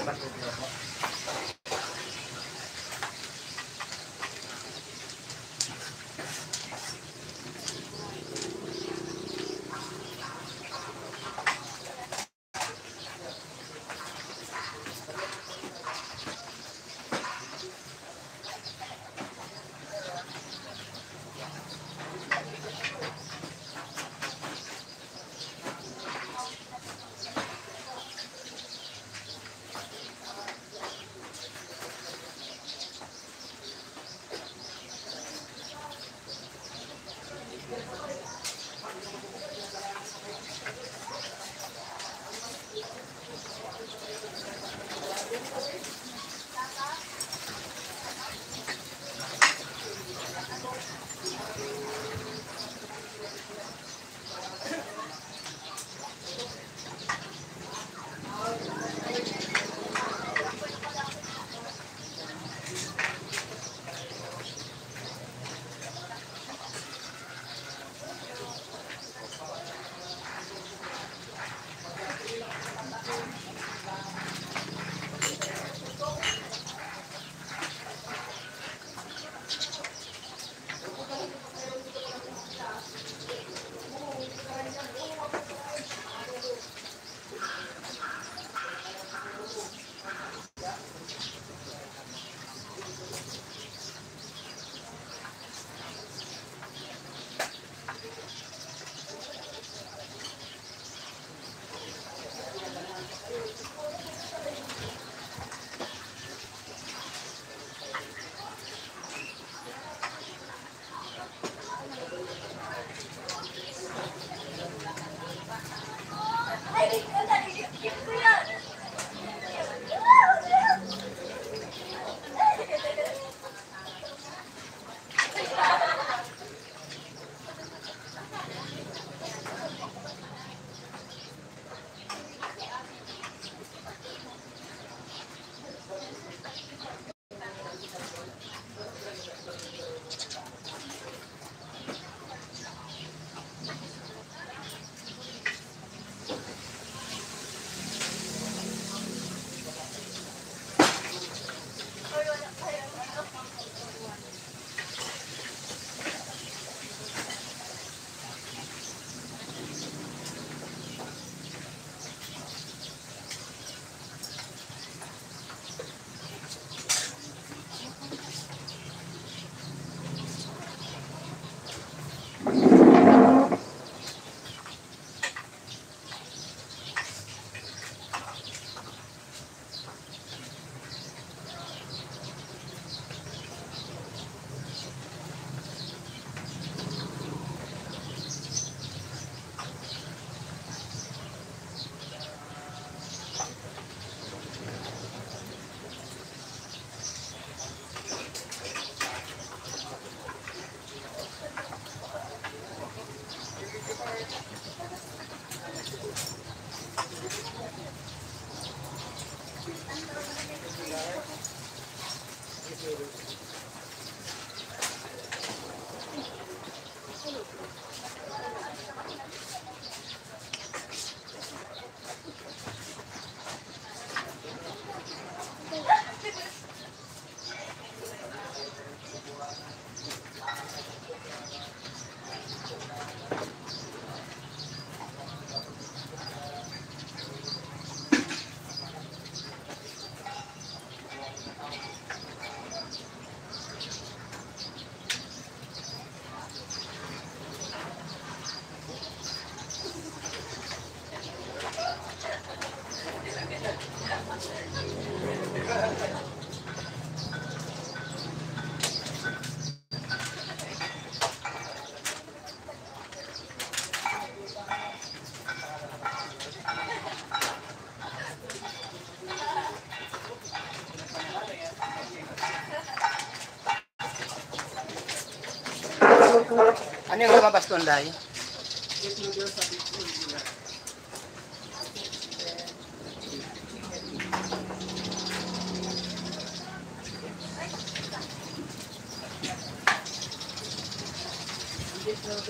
S3: Ano yung lumabas doon, Day?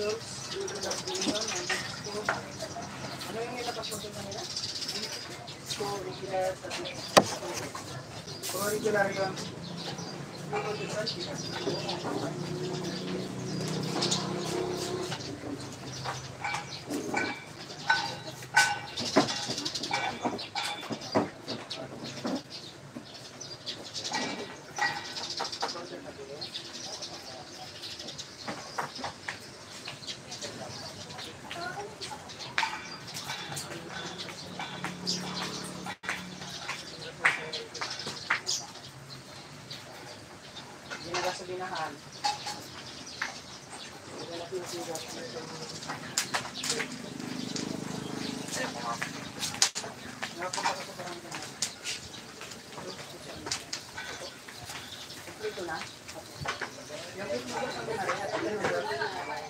S3: Ano yung nilabas mo doon kanila? ko regular sa kung regular yun. Sa binahan. Ito na. Yung ito mo sa binahan.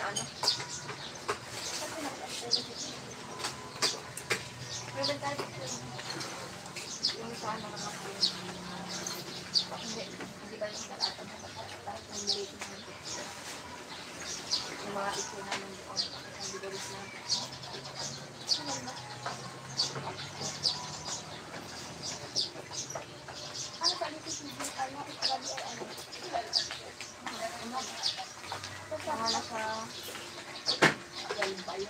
S2: na ano. Yung sa ano mga hindi ba yung nalatag na lahat ng maliit na yung mga ito namin doon ang bigalis na ano sa dito si ano ipagabi ay ano mga nasa galbay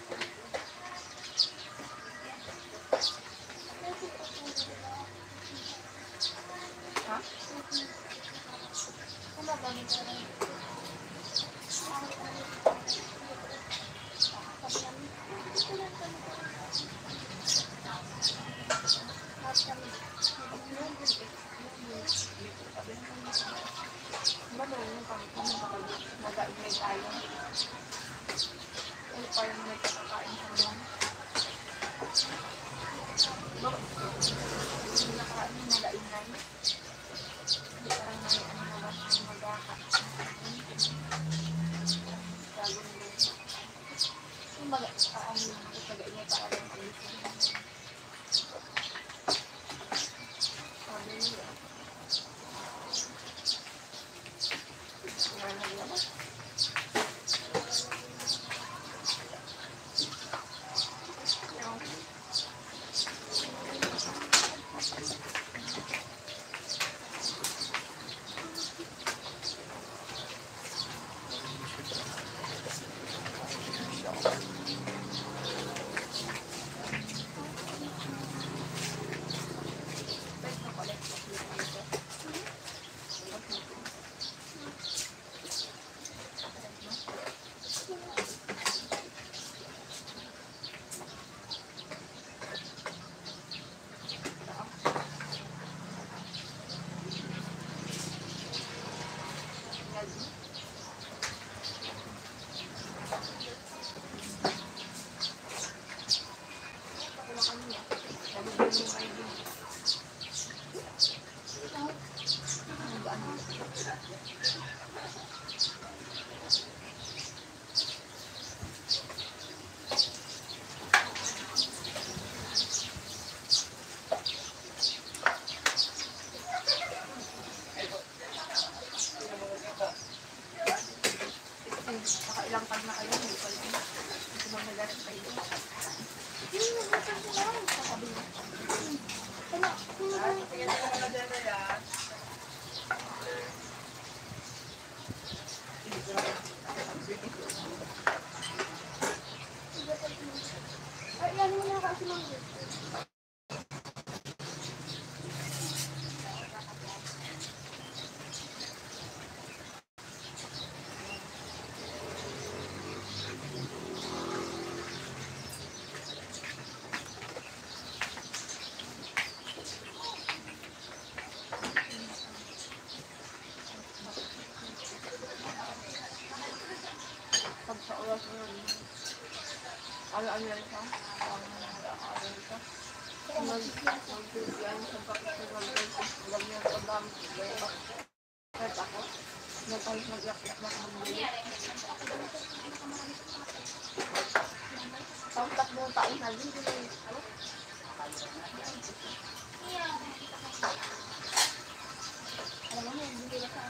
S2: ha? Ano ba nito? Mag-aigay tayo. Ay, parang may kakakain sa mga. Hindi nakain, mag-aigay. Hindi parang may ano naman yung mag-aka. Gagawin mo. Yung mag-aang yung mag-aigay para lang alisin. Sabi nila. Wala na yun. Nakailang tag na kayo, hindi pa lang. Hindi ko magalas pa ito. Hindi mo magalas pa lang. Sasabi mo.
S3: Tingnan ko mga dyan na yan.
S2: Ay, yan mo na kasi mga pag sa oras mo yun. Ano yan siya? Ano siya? Mag-yan sa bakit sa mag-yan. Ganyan sa dami. Kahit ako. Nagkahit mag-yak-yak na kamali. Tapos takbong taon na din. Alam mo yun, hindi ba sa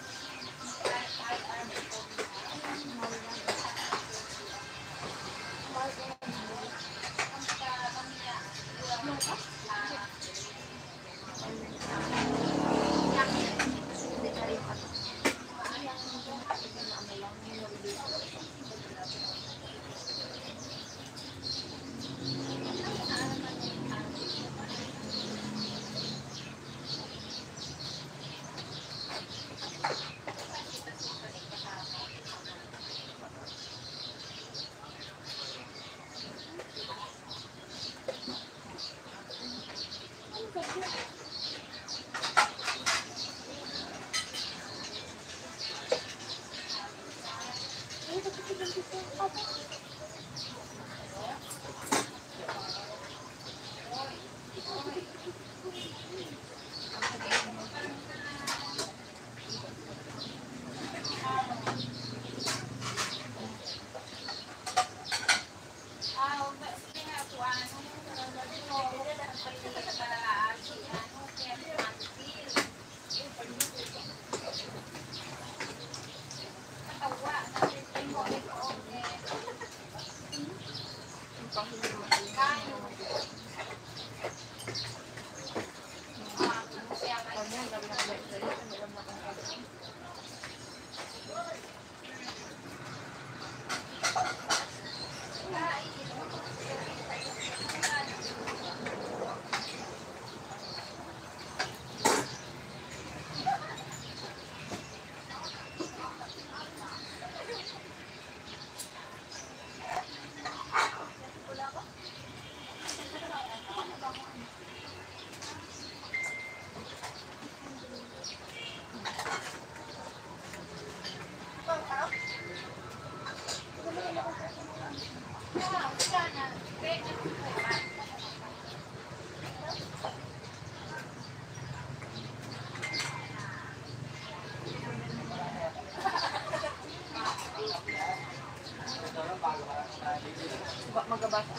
S2: Magabasa.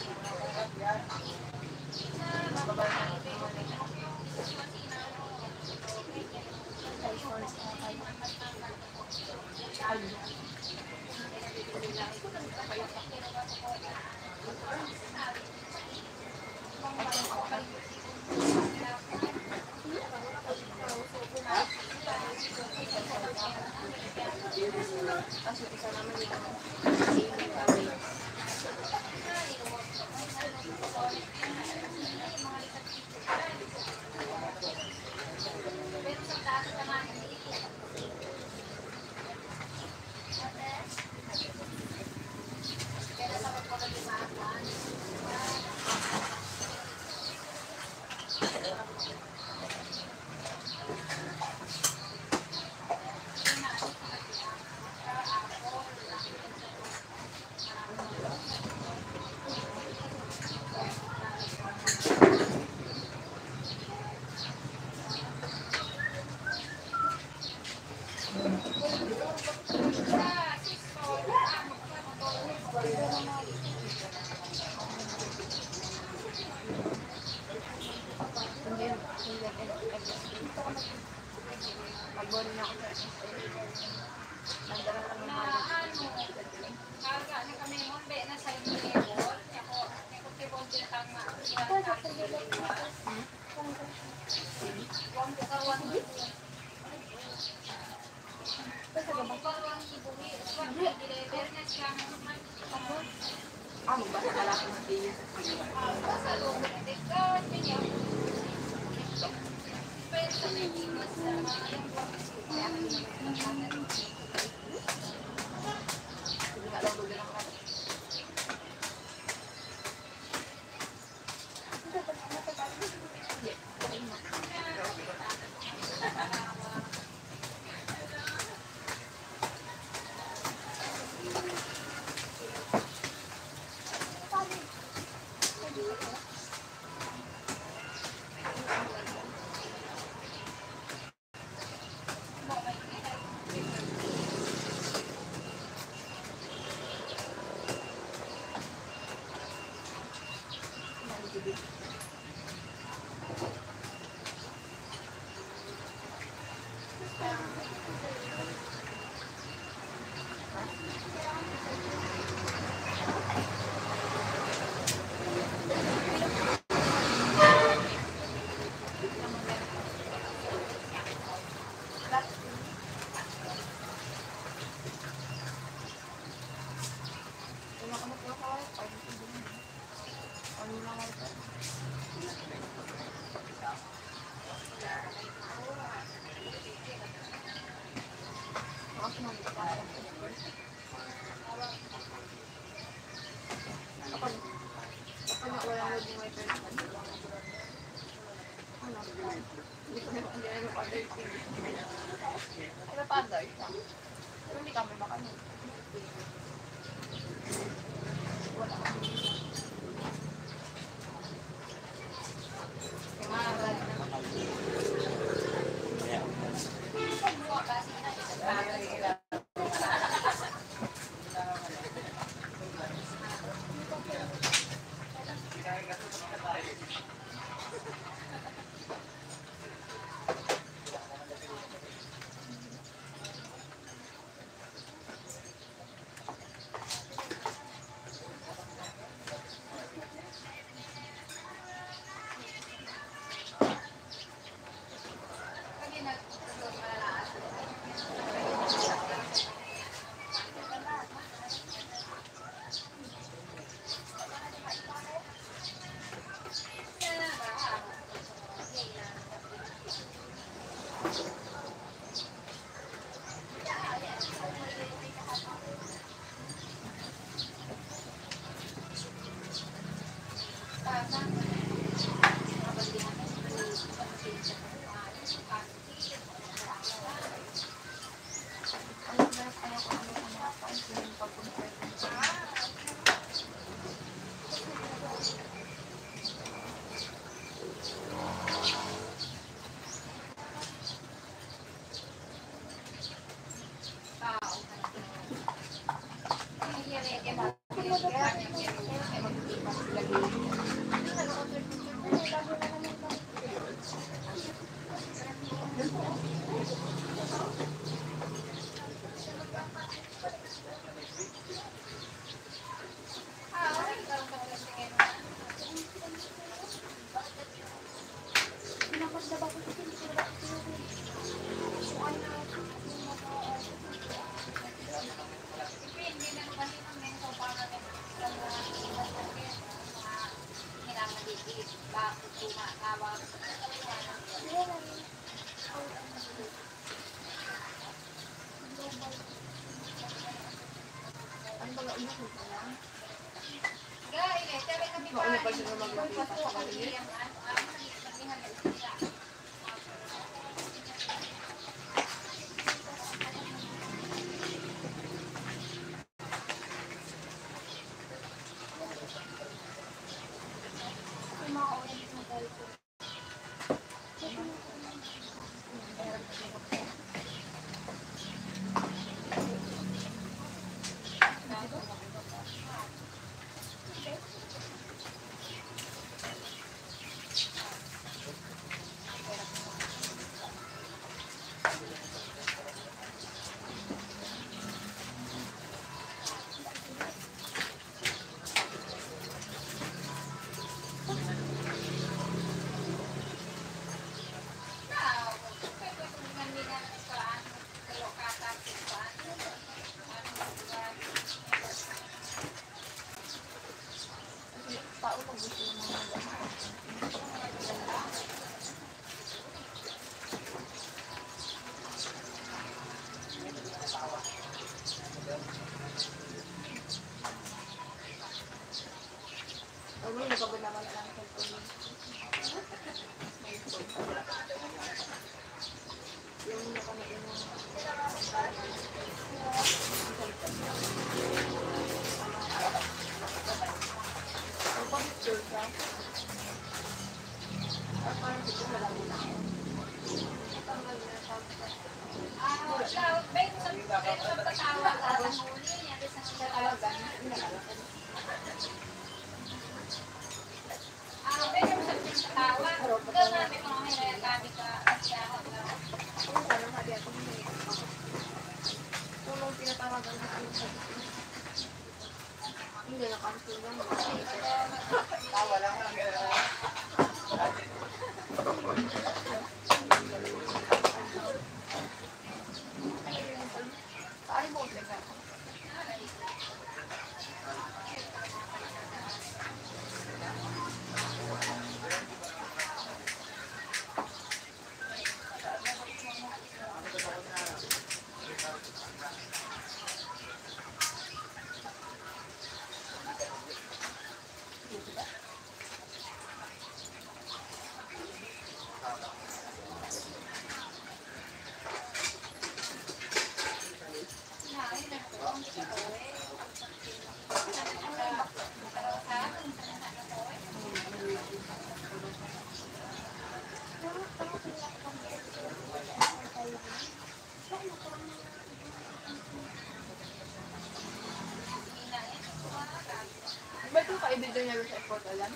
S2: Ba't yung kaibigan niya sa effort alam?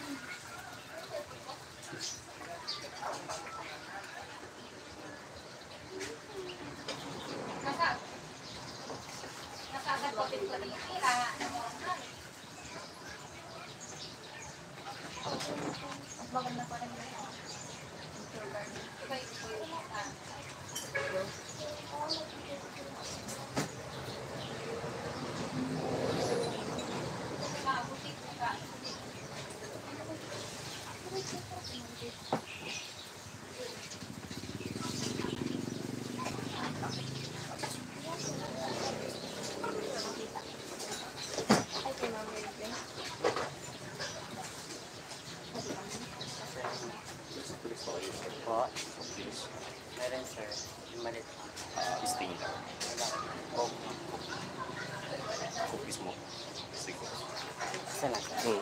S2: Maganda pa rin.
S4: Po. Meron sir. Yung malit.
S5: Sting lang.
S4: Coke.
S5: Cook mismo. Sigo.
S4: Isa lang sir.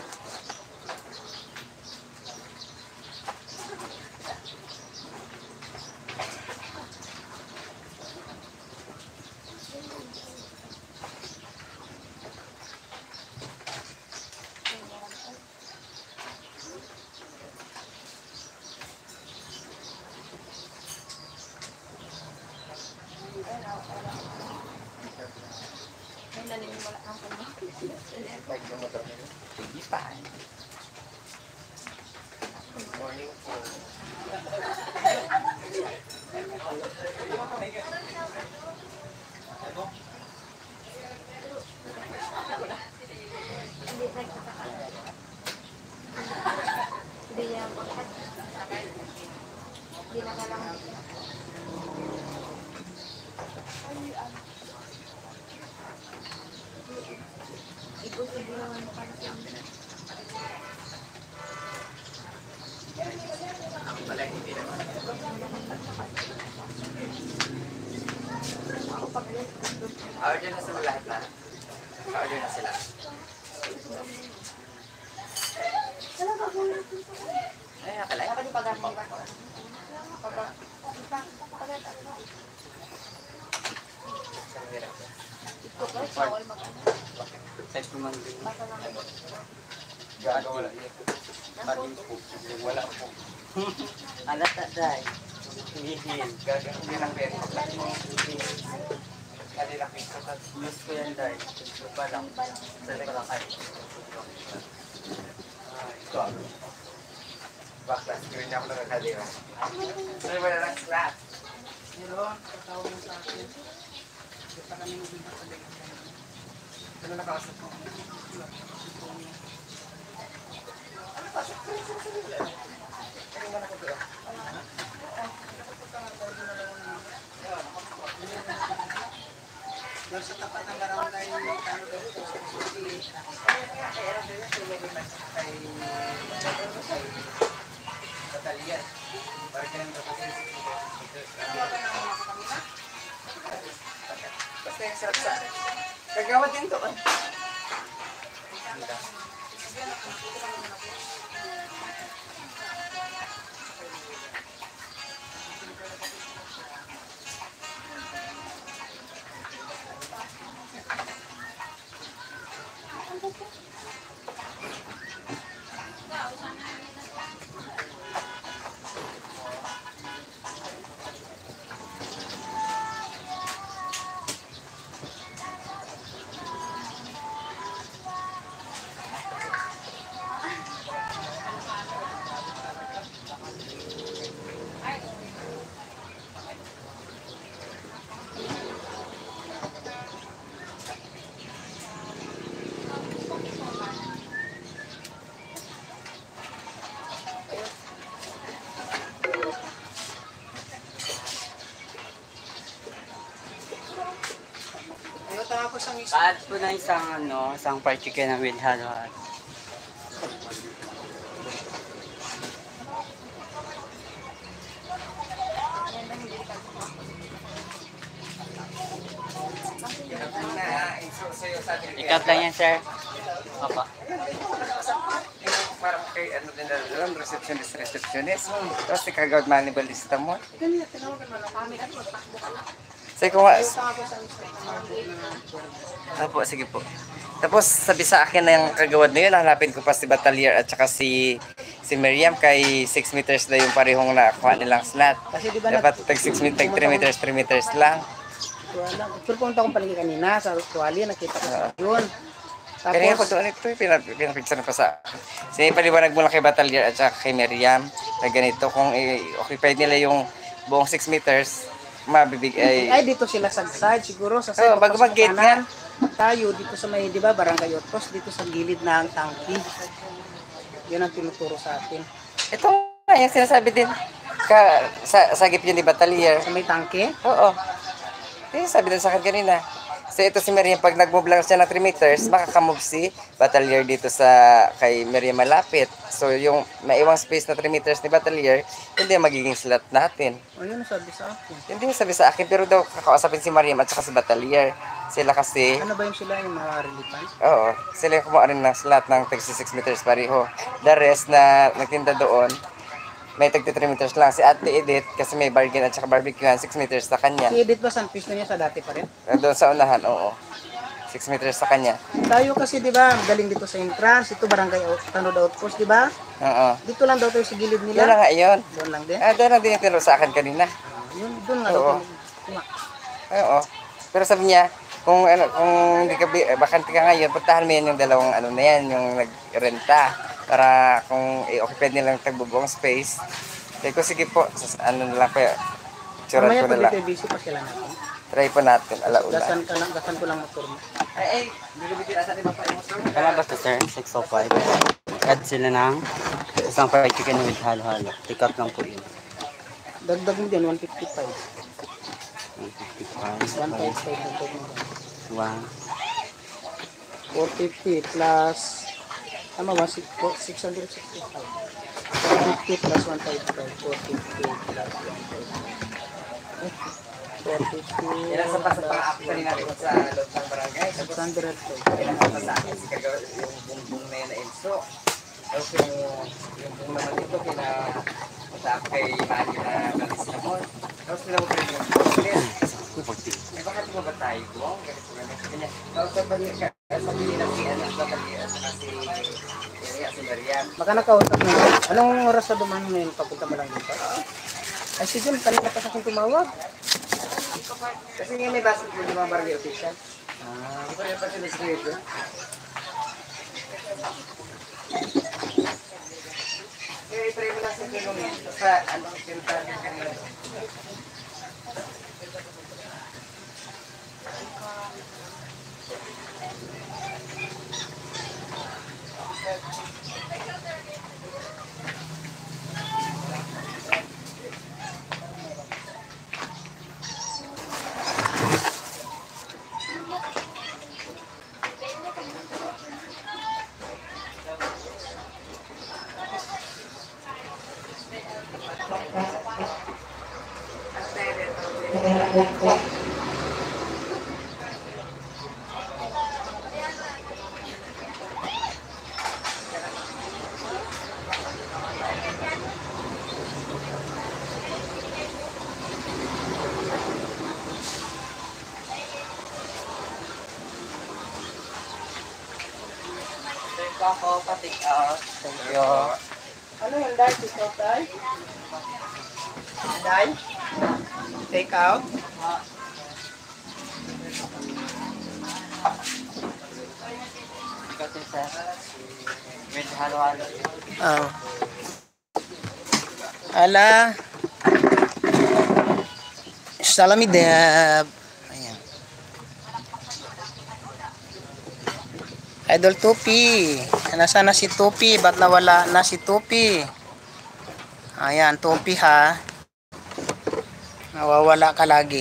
S2: May naniniwala ang kanya.
S5: Hindi pa. Good morning po.
S2: Hindi nagkakala. Hindi niya
S4: Order na sila lahat na. Order na sila. Ay, nakalay. Type naman din.
S5: Gaano wala yan. Wala po.
S4: Alat na dahil. Hihil.
S5: Gagawin din ang pera. Kanila piso ka.
S4: Use ko yan dahil. Ito pa lang. Select lang kayo.
S5: Ito. Baklas. Gawin niya ako nagkakaliwa. Ano ba na lang slack?
S3: Meron, tatawag mo sa akin. Hindi pa kami nabibig sa link.
S5: Ano nakausap mo?
S3: Doon sa tapat ng barangay, ano daw ito sa city.
S5: Batalian. Para ka nang tapos.
S3: Basta yung sarap sa... Kagawad din to. Ayun, ako sa isa.
S4: Pa-add po na isang fried chicken na with halo-halo. Ikat lang yan, sir. Opo.
S5: Parang kay ano din na doon, receptionist. Tapos ikagawad manibalista mo.
S3: Ganyan, tinawagan mo na kami.
S5: Sige ko nga.
S3: Ayun, ako sa isa.
S5: Apo, sige po. Tapos sabi sa akin na yung kagawad na yun, hanapin ko pa si Batalier at saka si Miriam kay 6 meters na yung parehong nakuha nilang slot.
S3: Kasi di ba
S5: Dapat tag 6 meters, tag 3 meters, 3 meters lang.
S3: Pero pumunta akong palagi kanina sa Australia, nakita ko sa yun.
S5: Kaya ko
S3: Tapos,
S5: doon ito, pinapicture pa sa akin. Sinipaliwanag mo lang kay Batalier at saka kay Miriam na ganito, kung occupied nila yung buong 6 meters, mabibigay.
S3: ay dito sila sa side, siguro sa
S5: Oo,
S3: side.
S5: bago
S3: tapos
S5: mag-gate
S3: sa kanan. Tayo dito sa may, di ba, Barangay Otros, dito sa gilid ng tangki. Yun ang tinuturo sa atin.
S5: Ito nga, yung sinasabi din. Sagip yun ni Batalier.
S3: Sa may tangke,
S5: Oo. Eh, sabi din sa akin kanina. So ito si Miriam, pag nag-move lang siya ng 3 meters, makakamove si Batalier dito sa kay Miriam malapit. So yung maiwang space na 3 meters ni Batalier, hindi magiging slot natin.
S3: o yun ang sabi sa akin.
S5: Hindi yung sabi sa akin, pero daw kakausapin si Miriam at saka si Batalier. Sila kasi,
S3: Ano ba yung sila yung mga relipan?
S5: oo, sila yung kumuha rin ng slot ng 36 meters pareho. The rest na nagtinda doon, may tag 3 meters lang. Si Ate Edith, kasi may bargain at saka barbecue 6 meters sa kanya.
S3: Si Edith ba, San Pisto niya sa dati pa rin?
S5: Doon sa unahan, oo. 6 meters sa kanya.
S3: Tayo kasi, di ba, galing dito sa entrance, ito Barangay Tanod Outpost, di ba?
S5: Oo.
S3: Dito lang daw tayo sa gilid
S5: Yun na
S3: nila.
S5: nga yun.
S3: Doon lang din.
S5: Doon lang din yung tinuro sa akin kanina.
S3: Yun, doon nga daw
S5: Oo.
S3: tayo.
S5: Oo. Pero sabi niya, kung hindi ka bakante ka ngayon, puntahan mo yan yung dalawang ano na yan, yung nagrenta. Para kung i-occupy nilang tagbubuong space. Kaya ko sige po, ano na lang kaya. Tsuran
S3: Mamaya
S5: ko na
S3: pag
S5: lang.
S3: dito busy pa sila natin.
S5: Try po natin, alauna.
S3: Gasan ko lang motor mo.
S5: Ay, bibigyan natin yung motor mo.
S4: Kailan ba ito, sir? 605. Add sila ng isang fried chicken with halo-halo. Pick up lang po yun.
S3: Dagdag mo din, 155.
S4: 155.
S3: 155 dagdag mo.
S4: 1.
S3: 450 plus tama ba? 665. 450 plus 155. 450 plus 155.
S5: Yan ang sa
S3: 450
S5: pang-actually natin sa loob ng barangay. Tapos,
S3: 600 to.
S5: pinakata sa akin si Kagawa yung bumbong na yan na Enzo. Tapos yung bumbong naman dito, pinatap kay Manny na kalis na mo. Tapos pinapapin yung bumbong. Eh, bakit mo ba tayo buwang? Tapos sabihin na si Anas na pag-ias na si Marian.
S3: Baka nakausap na. Anong oras na dumaan ngayon? Papunta mo lang dito? Ay, sige, kanina pa sa akin tumawag.
S5: Kasi nga may basketball yung mga barangay official. Hindi pa rin pa sila sa grade. Kaya i-try mo lang sa tulong yan. Sa ano, pinuntahan yung kanila.
S4: Ako, patik out. Thank you.
S3: Ano yung dahil? Take out dahil? Dahil? Take out?
S4: Ikaw din sa with halo-halo.
S3: Oh. Ala. Salamidab. Ayan. Idol Tupi. Nasaan na si Tupi? Ba't nawala na si Tupi? Ayan, Tupi ha. Nawawala ka lagi.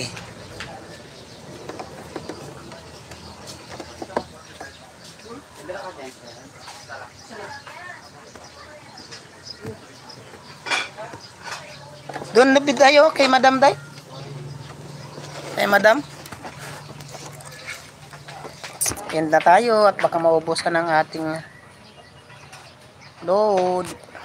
S3: Doon lapit tayo kay Madam Day. Kay Madam. End na tayo at baka maubos ka ng ating load.